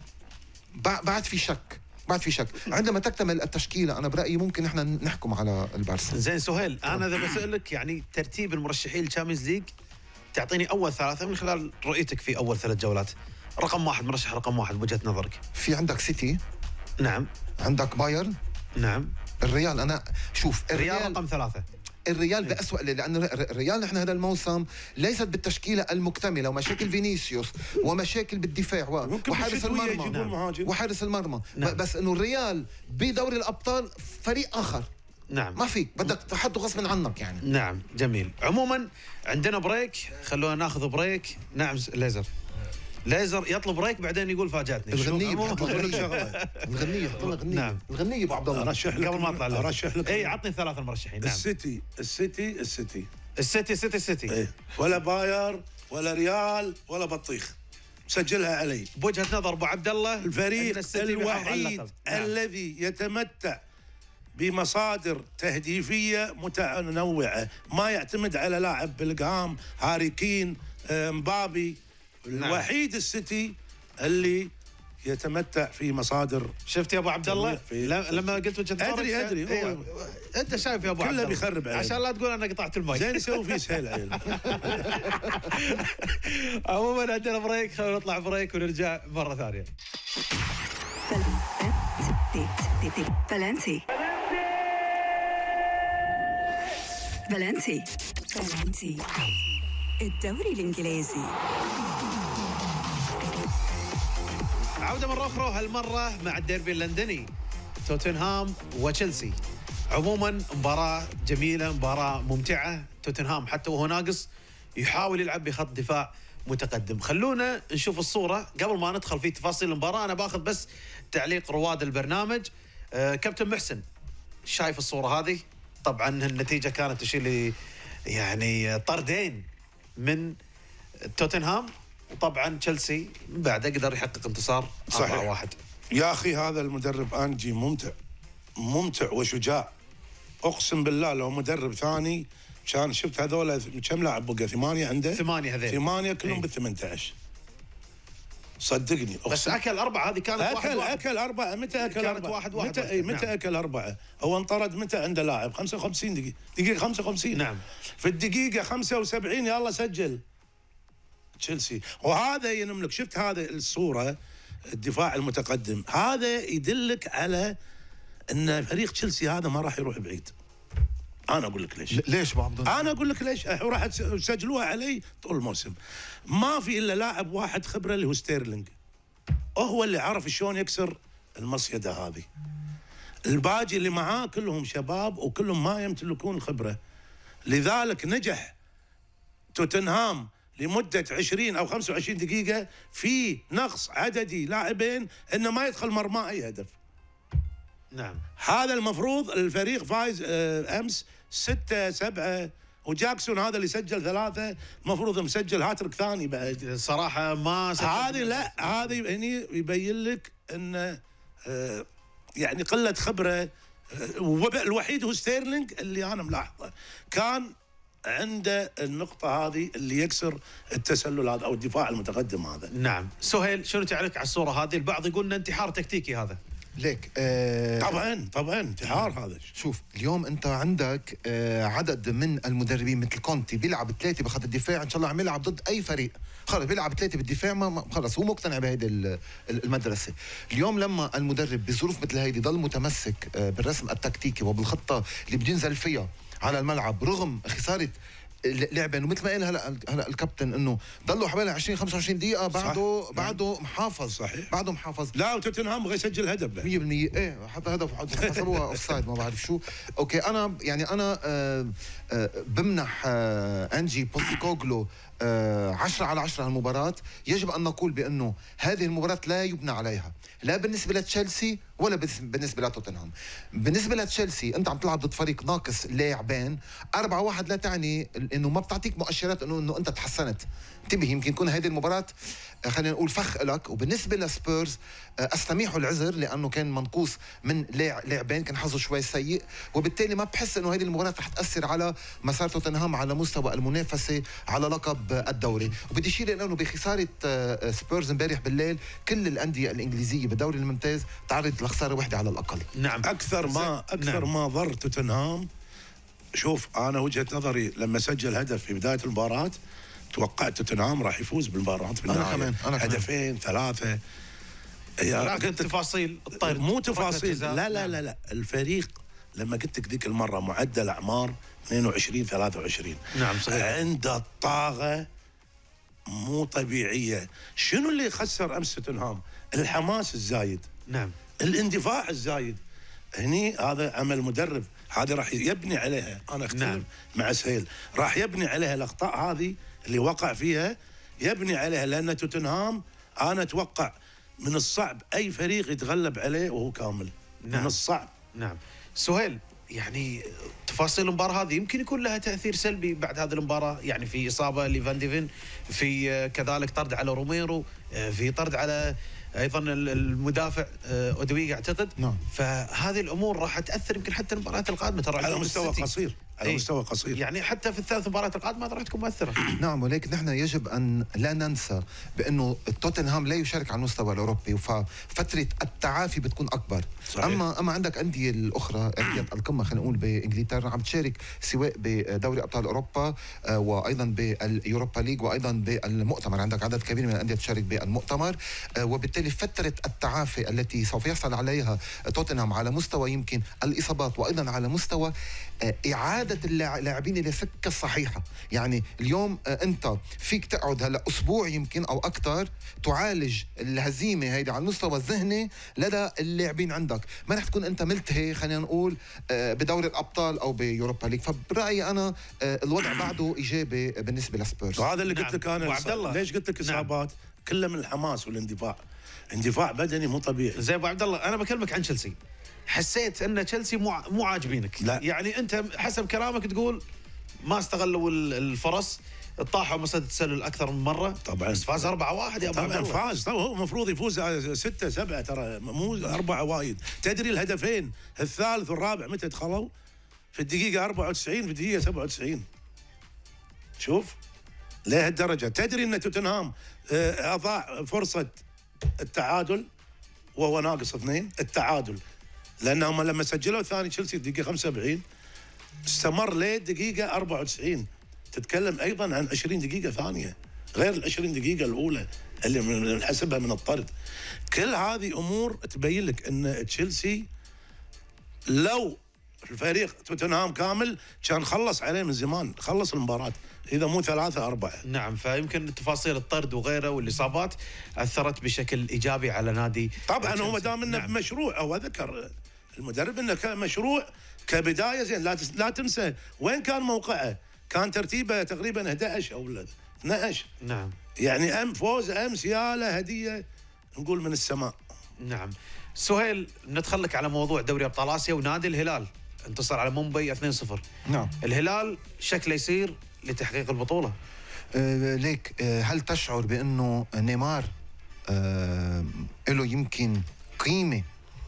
بعد في شك، بعد في شك. عندما تكتمل التشكيله انا برايي ممكن نحن نحكم على البارسا. زين سهيل، انا اذا بسالك يعني ترتيب المرشحين للشامبيونز ليج، تعطيني اول ثلاثه من خلال رؤيتك في اول ثلاث جولات. رقم واحد، مرشح رقم واحد بوجهة نظرك. في عندك سيتي. نعم. عندك بايرن. نعم. الريال أنا شوف الريال, الريال رقم ثلاثة. الريال بأسوأ لأن الريال نحن هذا الموسم ليست بالتشكيلة المكتملة، ومشاكل فينيسيوس ومشاكل بالدفاع و... وحارس المرمى. نعم. وحارس المرمى. نعم. بس إنه الريال بدوري الأبطال فريق آخر. نعم. ما فيك، بدك تحطه غصبا عنك يعني. نعم جميل. عموما عندنا بريك، خلونا ناخذ بريك. نعم ليزر. ليزر يطلب بريك بعدين يقول فاجاتني. الغنية الغنية حط لنا غنية. نعم. الغنية ابو عبد الله. ارشح لك قبل ما اطلع ارشح لك. اي عطني ثلاثة المرشحين. نعم. السيتي السيتي السيتي السيتي سيتي سيتي. ايه. ولا باير ولا ريال ولا بطيخ. سجلها علي. بوجهة نظر ابو عبد الله الفريق الوحيد نعم. الذي يتمتع بمصادر تهديفية متنوعة، ما يعتمد على لاعب بلغام، هاري كين، مبابي. نعم. الوحيد السيتي اللي يتمتع في مصادر. شفت يا ابو عبد الله لما قلت وجهة نظرك؟ ادري ادري أيوة. انت شايف يا ابو عبد الله كله بيخرب عليه عشان لا تقول انا قطعت الماي. زين يسوي فيه سهيل عيل. عموما عندنا بريك، خلينا نطلع بريك ونرجع مره ثانيه. فالنتي فالنتي فالنتي الدوري الانجليزي. عودة مرة أخرى، هالمرة مع الديربي اللندني توتنهام وتشيلسي. عموما مباراة جميلة، مباراة ممتعة. توتنهام حتى وهو ناقص يحاول يلعب بخط دفاع متقدم. خلونا نشوف الصورة قبل ما ندخل في تفاصيل المباراة. أنا باخذ بس تعليق رواد البرنامج. آه كابتن محسن، شايف الصورة هذه؟ طبعا النتيجة كانت تشير لي يعني طردين من توتنهام، وطبعا تشيلسي من بعده قدر يحقق انتصار أربعة واحد. يا اخي هذا المدرب انجي ممتع ممتع وشجاع. اقسم بالله لو مدرب ثاني كان شفت هذول كم لاعب بقى؟ ثمانيه عنده؟ ثمانيه هذول ثمانيه كلهم بال ثمانية عشر. صدقني بس اكل اربعه. هذه كانت أكل واحد واحد. اكل اربعه. متى اكل كانت اربعه؟ واحد واحد متى متى نعم. اكل اربعه؟ هو انطرد متى عنده لاعب؟ خمسة وخمسين دقيقه دقيقه خمسة وخمسين. نعم. في الدقيقه خمسة وسبعين يلا سجل تشيلسي. وهذا ينملك. شفت هذا الصوره الدفاع المتقدم، هذا يدلك على ان فريق تشيلسي هذا ما راح يروح بعيد. انا اقول لك ليش. ليش ابو عبد الله؟ انا اقول لك ليش. راح تسجلوها علي طول الموسم. ما في الا لاعب واحد خبره اللي هو ستيرلينج، هو اللي عرف شلون يكسر المصيده هذه. الباقي اللي معاه كلهم شباب وكلهم ما يمتلكون الخبره. لذلك نجح توتنهام لمده عشرين او خمسة وعشرين دقيقه في نقص عددي لاعبين انه ما يدخل مرمى اي هدف. نعم. هذا المفروض الفريق فايز امس ستة سبعة، وجاكسون هذا اللي سجل ثلاثه المفروض مسجل هاتريك ثاني بعد. صراحه ما هذه لا هذه هني يبين لك ان يعني قله خبره. الوحيد هو ستيرلينج اللي انا ملاحظه كان عنده النقطه هذه اللي يكسر التسلل هذا او الدفاع المتقدم هذا. نعم. سهيل، شنو تعليق على الصوره هذه؟ البعض يقول انه انتحار تكتيكي هذا. ليك آه طبعا طبعا انتحار هذا. شوف اليوم انت عندك آه عدد من المدربين مثل كونتي بيلعب ثلاثه بخط الدفاع، ان شاء الله عم يلعب ضد اي فريق خلص بيلعب ثلاثه بالدفاع، ما خلص هو مقتنع بهيدي المدرسه. اليوم لما المدرب بظروف مثل هيدي ضل متمسك آه بالرسم التكتيكي وبالخطه اللي بينزل فيها على الملعب رغم خساره لعبين، ومثل ما قال هلا هلا الكابتن انه ضلوا حوالي عشرين خمسة وعشرين دقيقه بعده صح. بعده محافظ صحيح بعده محافظ. لا وتوتنهام بغى يسجل هدف مية بالمية ايه حتى هدف حسبوها اوف سايد ما بعرف شو. اوكي انا يعني انا آه آه بمنح آه انجي بوستيكوغلو آه عشرة على عشرة هالمباراة. يجب أن نقول بأنه هذه المباراة لا يبنى عليها لا بالنسبة لتشيلسي ولا بالنسبة لتوتنهام. بالنسبة لتشيلسي أنت عم تلعب ضد فريق ناقص لاعبين، أربعة واحد لا تعني أنه ما بتعطيك مؤشرات أنه, إنه أنت تحسنت. انتبه يمكن يكون هذه المباراة خلينا نقول فخ لك. وبالنسبة لسبيرز استميحوا العذر لأنه كان منقوص من لاعبين، كان حظه شوي سيء، وبالتالي ما بحس أنه هذه المباراة رح تأثر على مسار توتنهام على مستوى المنافسة على لقب الدوري. وبدي اشير انه بخساره سبيرز امبارح بالليل كل الانديه الانجليزيه بالدوري الممتاز تعرضت لخساره واحده على الاقل. نعم اكثر ما اكثر نعم. ما ضر توتنهام. شوف انا وجهه نظري لما سجل هدف في بدايه المباراه توقعت توتنهام راح يفوز بالمباراه في النهايه. انا كمان انا هدفين ثلاثه. لكن تفاصيل الطير مو تفاصيل لا لا لا لا الفريق لما قلت لك ذيك المره معدل اعمار اثنين وعشرين ثلاثة وعشرين. نعم صحيح. عنده الطاقه مو طبيعيه. شنو اللي خسر امس توتنهام؟ الحماس الزايد. نعم. الاندفاع الزايد. هني هذا عمل مدرب، هذا راح يبني عليها. انا اختلف نعم. مع سهيل، راح يبني عليها الاخطاء هذه اللي وقع فيها، يبني عليها. لان توتنهام انا اتوقع من الصعب اي فريق يتغلب عليه وهو كامل. نعم. من الصعب. نعم. سهيل يعني تفاصيل المباراة هذه يمكن يكون لها تأثير سلبي بعد هذه المباراة، يعني في إصابة لفان ديفن، في كذلك طرد على روميرو، في طرد على أيضا المدافع أودويغ أعتقد. نعم. فهذه الأمور راح تأثر يمكن حتى المباريات القادمة ترى على مستوى قصير على ايه؟ مستوى قصير يعني حتى في الثلاث مباريات القادمة راح تكون مؤثرة. نعم ولكن نحن يجب أن لا ننسى بأنه توتنهام لا يشارك على المستوى الأوروبي، ففترة التعافي بتكون أكبر. صحيح. أما أما عندك أندية الأخرى أندية القمة خلينا نقول بإنجلترا عم تشارك سواء بدوري أبطال أوروبا وأيضا باليوروبا ليج وأيضا بالمؤتمر. عندك عدد كبير من الأندية تشارك بالمؤتمر، وبالتالي فترة التعافي التي سوف يحصل عليها توتنهام على مستوى يمكن الإصابات وأيضا على مستوى إعادة اللاعبين إلى السكة الصحيحة. يعني اليوم أنت فيك تقعد هلا أسبوع يمكن أو أكثر تعالج الهزيمة هيدي على المستوى الذهني لدى اللاعبين عندك، ما رح تكون أنت ملتهي خلينا نقول بدوري الأبطال أو بيوروبا ليج. فبرأيي أنا الوضع بعده إيجابي بالنسبة لسبيرز. وهذا اللي قلت لك أنا. وعبد الله ليش قلت لك إصابات؟ نعم. كله من الحماس والاندفاع، اندفاع بدني مو طبيعي. زي أبو عبد الله أنا بكلمك عن تشيلسي، حسيت ان تشيلسي مو مو عاجبينك. لا. يعني انت حسب كلامك تقول ما استغلوا الفرص، طاحوا مصيدة التسلل اكثر من مره. طبعا بس فاز أربعة واحد يا ابو طبعا فاز. طبعا هو المفروض يفوز ستة سبعة ترى مو أربعة وايد. تدري الهدفين الثالث والرابع متى دخلوا؟ في الدقيقه أربعة وتسعين في الدقيقه سبعة وتسعين. شوف ليه هالدرجه. تدري ان توتنهام اضاع فرصه التعادل وهو ناقص اثنين التعادل، لانهم لما سجلوا الثاني تشيلسي الدقيقه خمسة وسبعين استمر ليه الدقيقه أربعة وتسعين. تتكلم ايضا عن عشرين دقيقه ثانيه غير ال عشرين دقيقه الاولى اللي نحسبها من الطرد. كل هذه امور تبين لك ان تشيلسي لو الفريق توتنهام كامل كان خلص عليه من زمان، خلص المباراه اذا مو ثلاثة أربعة. نعم. فيمكن تفاصيل الطرد وغيره والاصابات اثرت بشكل ايجابي على نادي. طبعا هو ما دام انه نعم. بمشروع، او ذكر المدرب انه كمشروع كبدايه زين. لا لا تنسى وين كان موقعه، كان ترتيبه تقريبا أحد عشر او اثني عشر. نعم. يعني ام فوز امس يا له هديه نقول من السماء. نعم. سهيل ندخل لك على موضوع دوري ابطال اسيا ونادي الهلال انتصر على مومباي اثنين صفر. نعم. الهلال شكله يسير لتحقيق البطولة. آه ليك آه هل تشعر بأنه نيمار آه له يمكن قيمة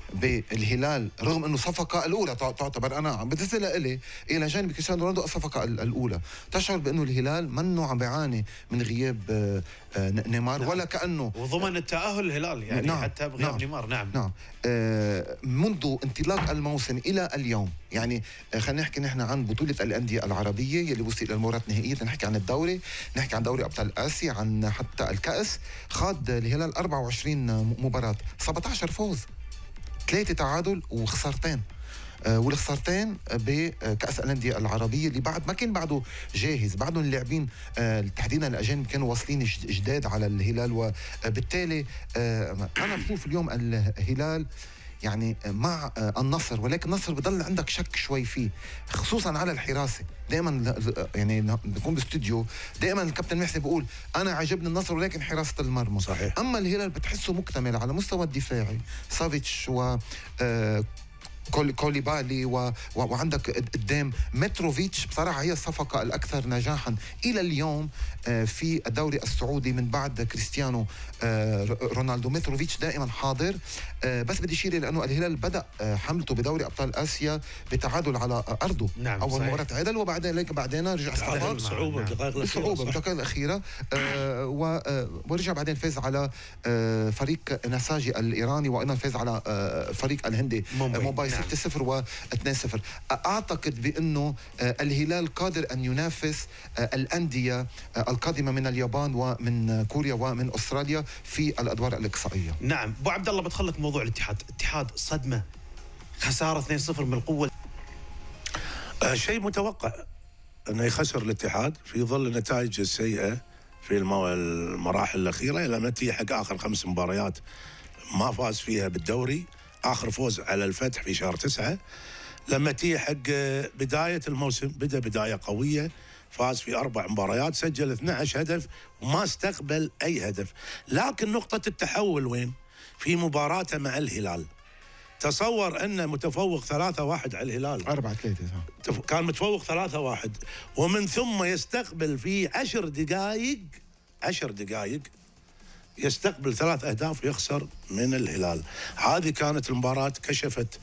بالهلال رغم انه صفقه الاولى تعتبر، انا بالنسبه لي الى جانب كريستيانو رونالدو الصفقه الاولى، تشعر بانه الهلال منه عم بيعاني من غياب نيمار. نعم. ولا كانه وضمن التاهل الهلال يعني. نعم. حتى بغياب نعم. نيمار. نعم نعم آه منذ انطلاق الموسم الى اليوم، يعني آه خلينا نحكي نحن عن بطوله الانديه العربيه يلي وصل الى المباراه النهائيه، نحكي عن الدوري، نحكي عن دوري ابطال اسيا، عن حتى الكاس. خاض الهلال أربعة وعشرين مباراه، سبعة عشر فوز، ثلاثه تعادل وخسارتين، آه والخسارتين بكأس الأندية العربية اللي بعد ما كان بعده جاهز. بعدهم اللاعبين آه تحديدا الأجانب كانوا واصلين جداد على الهلال، وبالتالي آه أنا بشوف اليوم الهلال يعني مع النصر، ولكن النصر بضل عندك شك شوي فيه، خصوصا على الحراسه. دائما يعني بكون باستوديو دائما الكابتن محسن بيقول انا عجبني النصر ولكن حراسه المرمى صحيح. اما الهلال بتحسه مكتمل على مستوى الدفاعي، سافيتش و آه كوليبالي و... و... وعندك قدام متروفيتش. بصراحه هي الصفقه الاكثر نجاحا الى اليوم في الدوري السعودي من بعد كريستيانو رونالدو. متروفيتش دائما حاضر. بس بدي اشير لانه الهلال بدا حملته بدوري ابطال اسيا بتعادل على ارضه. نعم اول مباراه تعادل وبعدين ليك بعدين رجع استفاد بصعوبه بالدقائق بصعوبه بالدقائق الاخيره ورجع بعدين فاز على فريق نساجي الايراني، وايضا فاز على فريق الهندي مومباي ستة صفر و اثنين صفر. اعتقد بانه الهلال قادر ان ينافس الانديه القادمه من اليابان ومن كوريا ومن استراليا في الادوار الاقصائيه. نعم ابو عبد الله، بدخل لك موضوع الاتحاد. الاتحاد صدمه، خساره اثنين صفر من القوه. آه شيء متوقع انه يخسر الاتحاد في ظل النتائج السيئه في المراحل الاخيره، لما تيجي حق اخر خمس مباريات ما فاز فيها بالدوري، آخر فوز على الفتح في شهر تسعة. لما تيجي حق بداية الموسم بدأ بداية قوية، فاز في أربع مباريات، سجل اثني عشر هدف وما استقبل أي هدف. لكن نقطة التحول وين؟ في مباراته مع الهلال. تصور أنه متفوق ثلاثة واحد على الهلال، أربعة ثلاثة كان متفوق ثلاثة واحد، ومن ثم يستقبل في عشر دقائق عشر دقائق يستقبل ثلاث أهداف ويخسر من الهلال. هذه كانت المباراة كشفت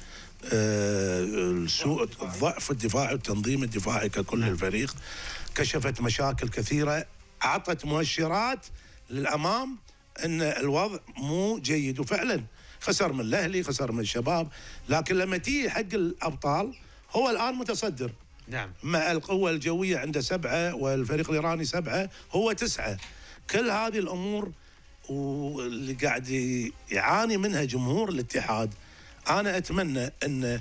آه سوء الضعف الدفاعي والتنظيم الدفاعي ككل الفريق، كشفت مشاكل كثيرة، أعطت مؤشرات للأمام أن الوضع مو جيد، وفعلا خسر من الأهلي، خسر من الشباب. لكن لما تيجي حق الأبطال هو الآن متصدر. نعم مع القوة الجوية عنده سبعة والفريق الإيراني سبعة، هو تسعة. كل هذه الأمور واللي قاعد يعاني منها جمهور الاتحاد، أنا أتمنى أن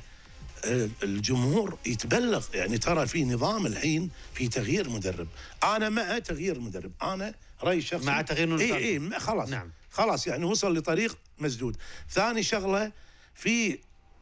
الجمهور يتبلغ. يعني ترى في نظام الحين في تغيير مدرب، أنا مع تغيير مدرب، أنا رأي شخصي مع تغيير إيه إيه خلاص. نعم. خلاص يعني وصل لطريق مسدود. ثاني شغلة، في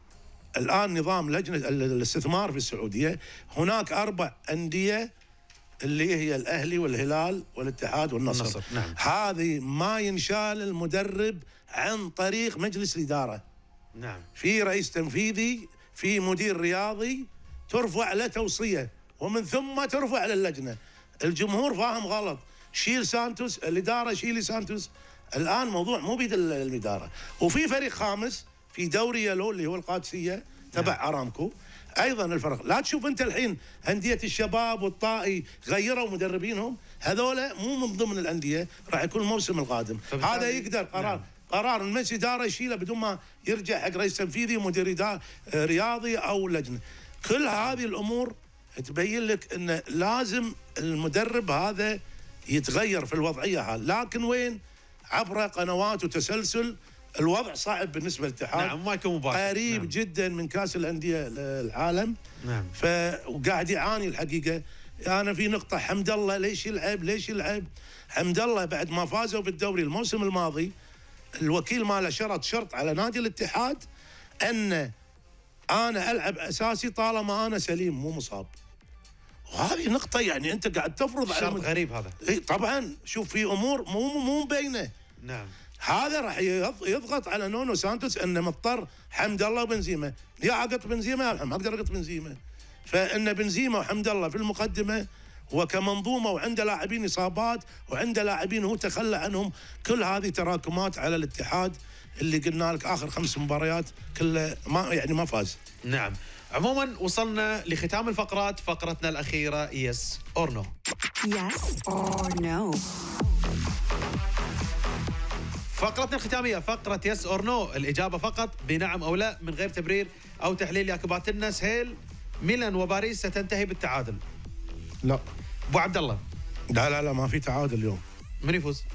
الآن نظام لجنة الاستثمار في السعودية، هناك أربع أندية اللي هي الأهلي والهلال والاتحاد والنصر. النصر. نعم. هذه ما ينشال المدرب عن طريق مجلس الإدارة. نعم. في رئيس تنفيذي، في مدير رياضي، ترفع له توصية ومن ثم ترفع للجنة. الجمهور فاهم غلط، شيل سانتوس، الإدارة شيلي سانتوس. الآن موضوع مو بيد الإدارة. وفي فريق خامس في دوري يلو اللي هو القادسية تبع نعم. أرامكو ايضا الفرق. لا تشوف انت الحين انديه الشباب والطائي غيروا مدربينهم، هذول مو من ضمن الانديه راح يكون الموسم القادم. هذا يقدر قرار نعم. قرار المجلس اداره يشيله بدون ما يرجع حق رئيس تنفيذي ومدير رياضي او لجنه. كل هذه الامور تبين لك ان لازم المدرب هذا يتغير في الوضعيه هذه. لكن وين؟ عبر قنوات وتسلسل. الوضع صعب بالنسبه للاتحاد. نعم ما يكون مباشر. قريب نعم. جدا من كاس الانديه العالم. نعم. ف وقاعد يعاني الحقيقه. انا في نقطه، حمد الله ليش يلعب؟ ليش يلعب؟ حمد الله بعد ما فازوا بالدوري الموسم الماضي، الوكيل ماله شرط شرط على نادي الاتحاد ان انا العب اساسي طالما انا سليم مو مصاب. وهذه نقطه يعني انت قاعد تفرض على شرط غريب هذا. طبعا شوف في امور مو مو مبينه. نعم. هذا راح يضغط على نونو سانتوس انه مضطر حمد الله وبنزيما، يا اقط بنزيما يا ما اقدر اقط بنزيما. فان بنزيما وحمد الله في المقدمه وكمنظومه وعنده لاعبين اصابات وعنده لاعبين هو تخلى عنهم، كل هذه تراكمات على الاتحاد اللي قلنا لك اخر خمس مباريات كله ما يعني ما فاز. نعم. عموما وصلنا لختام الفقرات، فقرتنا الاخيره يس اور نو. Yes or no. فقرتنا الختاميه فقره يس اور نو، الاجابه فقط بنعم او لا من غير تبرير او تحليل. يا كباتننا سهيل، ميلان وباريس ستنتهي بالتعادل. لا. ابو عبد الله. لا لا لا ما في تعادل اليوم. من يفوز؟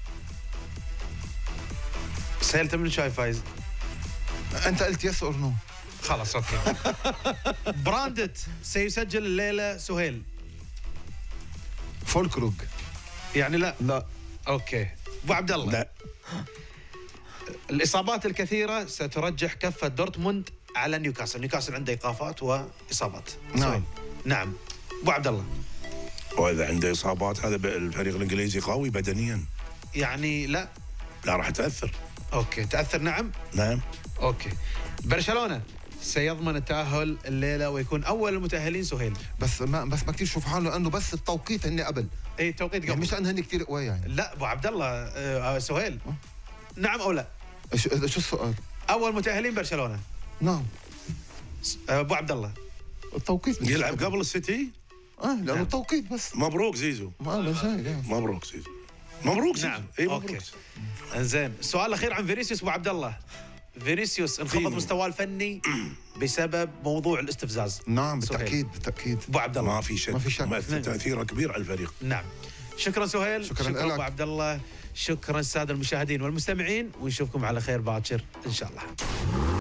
سهيل انت من شايف فايز؟ انت قلت يس اور نو. خلاص اوكي. براندت سيسجل الليله سهيل. فولكروج. يعني لا. لا. اوكي. ابو عبد الله. لا. الاصابات الكثيره سترجح كفه دورتموند على نيوكاسل، نيوكاسل عنده ايقافات واصابات. نعم. سهيل. نعم. ابو عبد الله. واذا عنده اصابات هذا الفريق الانجليزي قوي بدنيا. يعني لا. لا راح تاثر. اوكي تاثر. نعم. نعم. اوكي. برشلونه سيضمن التاهل الليله ويكون اول المتاهلين سهيل. بس ما بس ما كثير شوف حاله لانه بس التوقيت هني قبل. اي توقيت يعني قبل. مش لانه هني كثير قوي يعني. لا ابو عبد الله. آه سهيل. نعم او لا؟ ايش شو السؤال؟ اول متاهلين برشلونه. نعم. آه ابو عبد الله. التوقيت يلعب قبل السيتي. اه لانه نعم. التوقيت بس. مبروك زيزو. ما لا شيء. مبروك زيزو. مبروك زيزو. نعم. اي اوكي. مبروك. انزين السؤال الاخير عن فينيسيوس. ابو عبد الله، فينيسيوس انخفض فينو. مستواه الفني بسبب موضوع الاستفزاز. نعم سهيل. بالتاكيد بالتاكيد. ابو عبد الله. ما في شك. ما في شك. مؤثر تاثيره كبير على الفريق. نعم. شكرا سهيل. شكراً شكرا لك. ابو عبد الله. شكرا الساده المشاهدين والمستمعين، ونشوفكم على خير باكر ان شاء الله.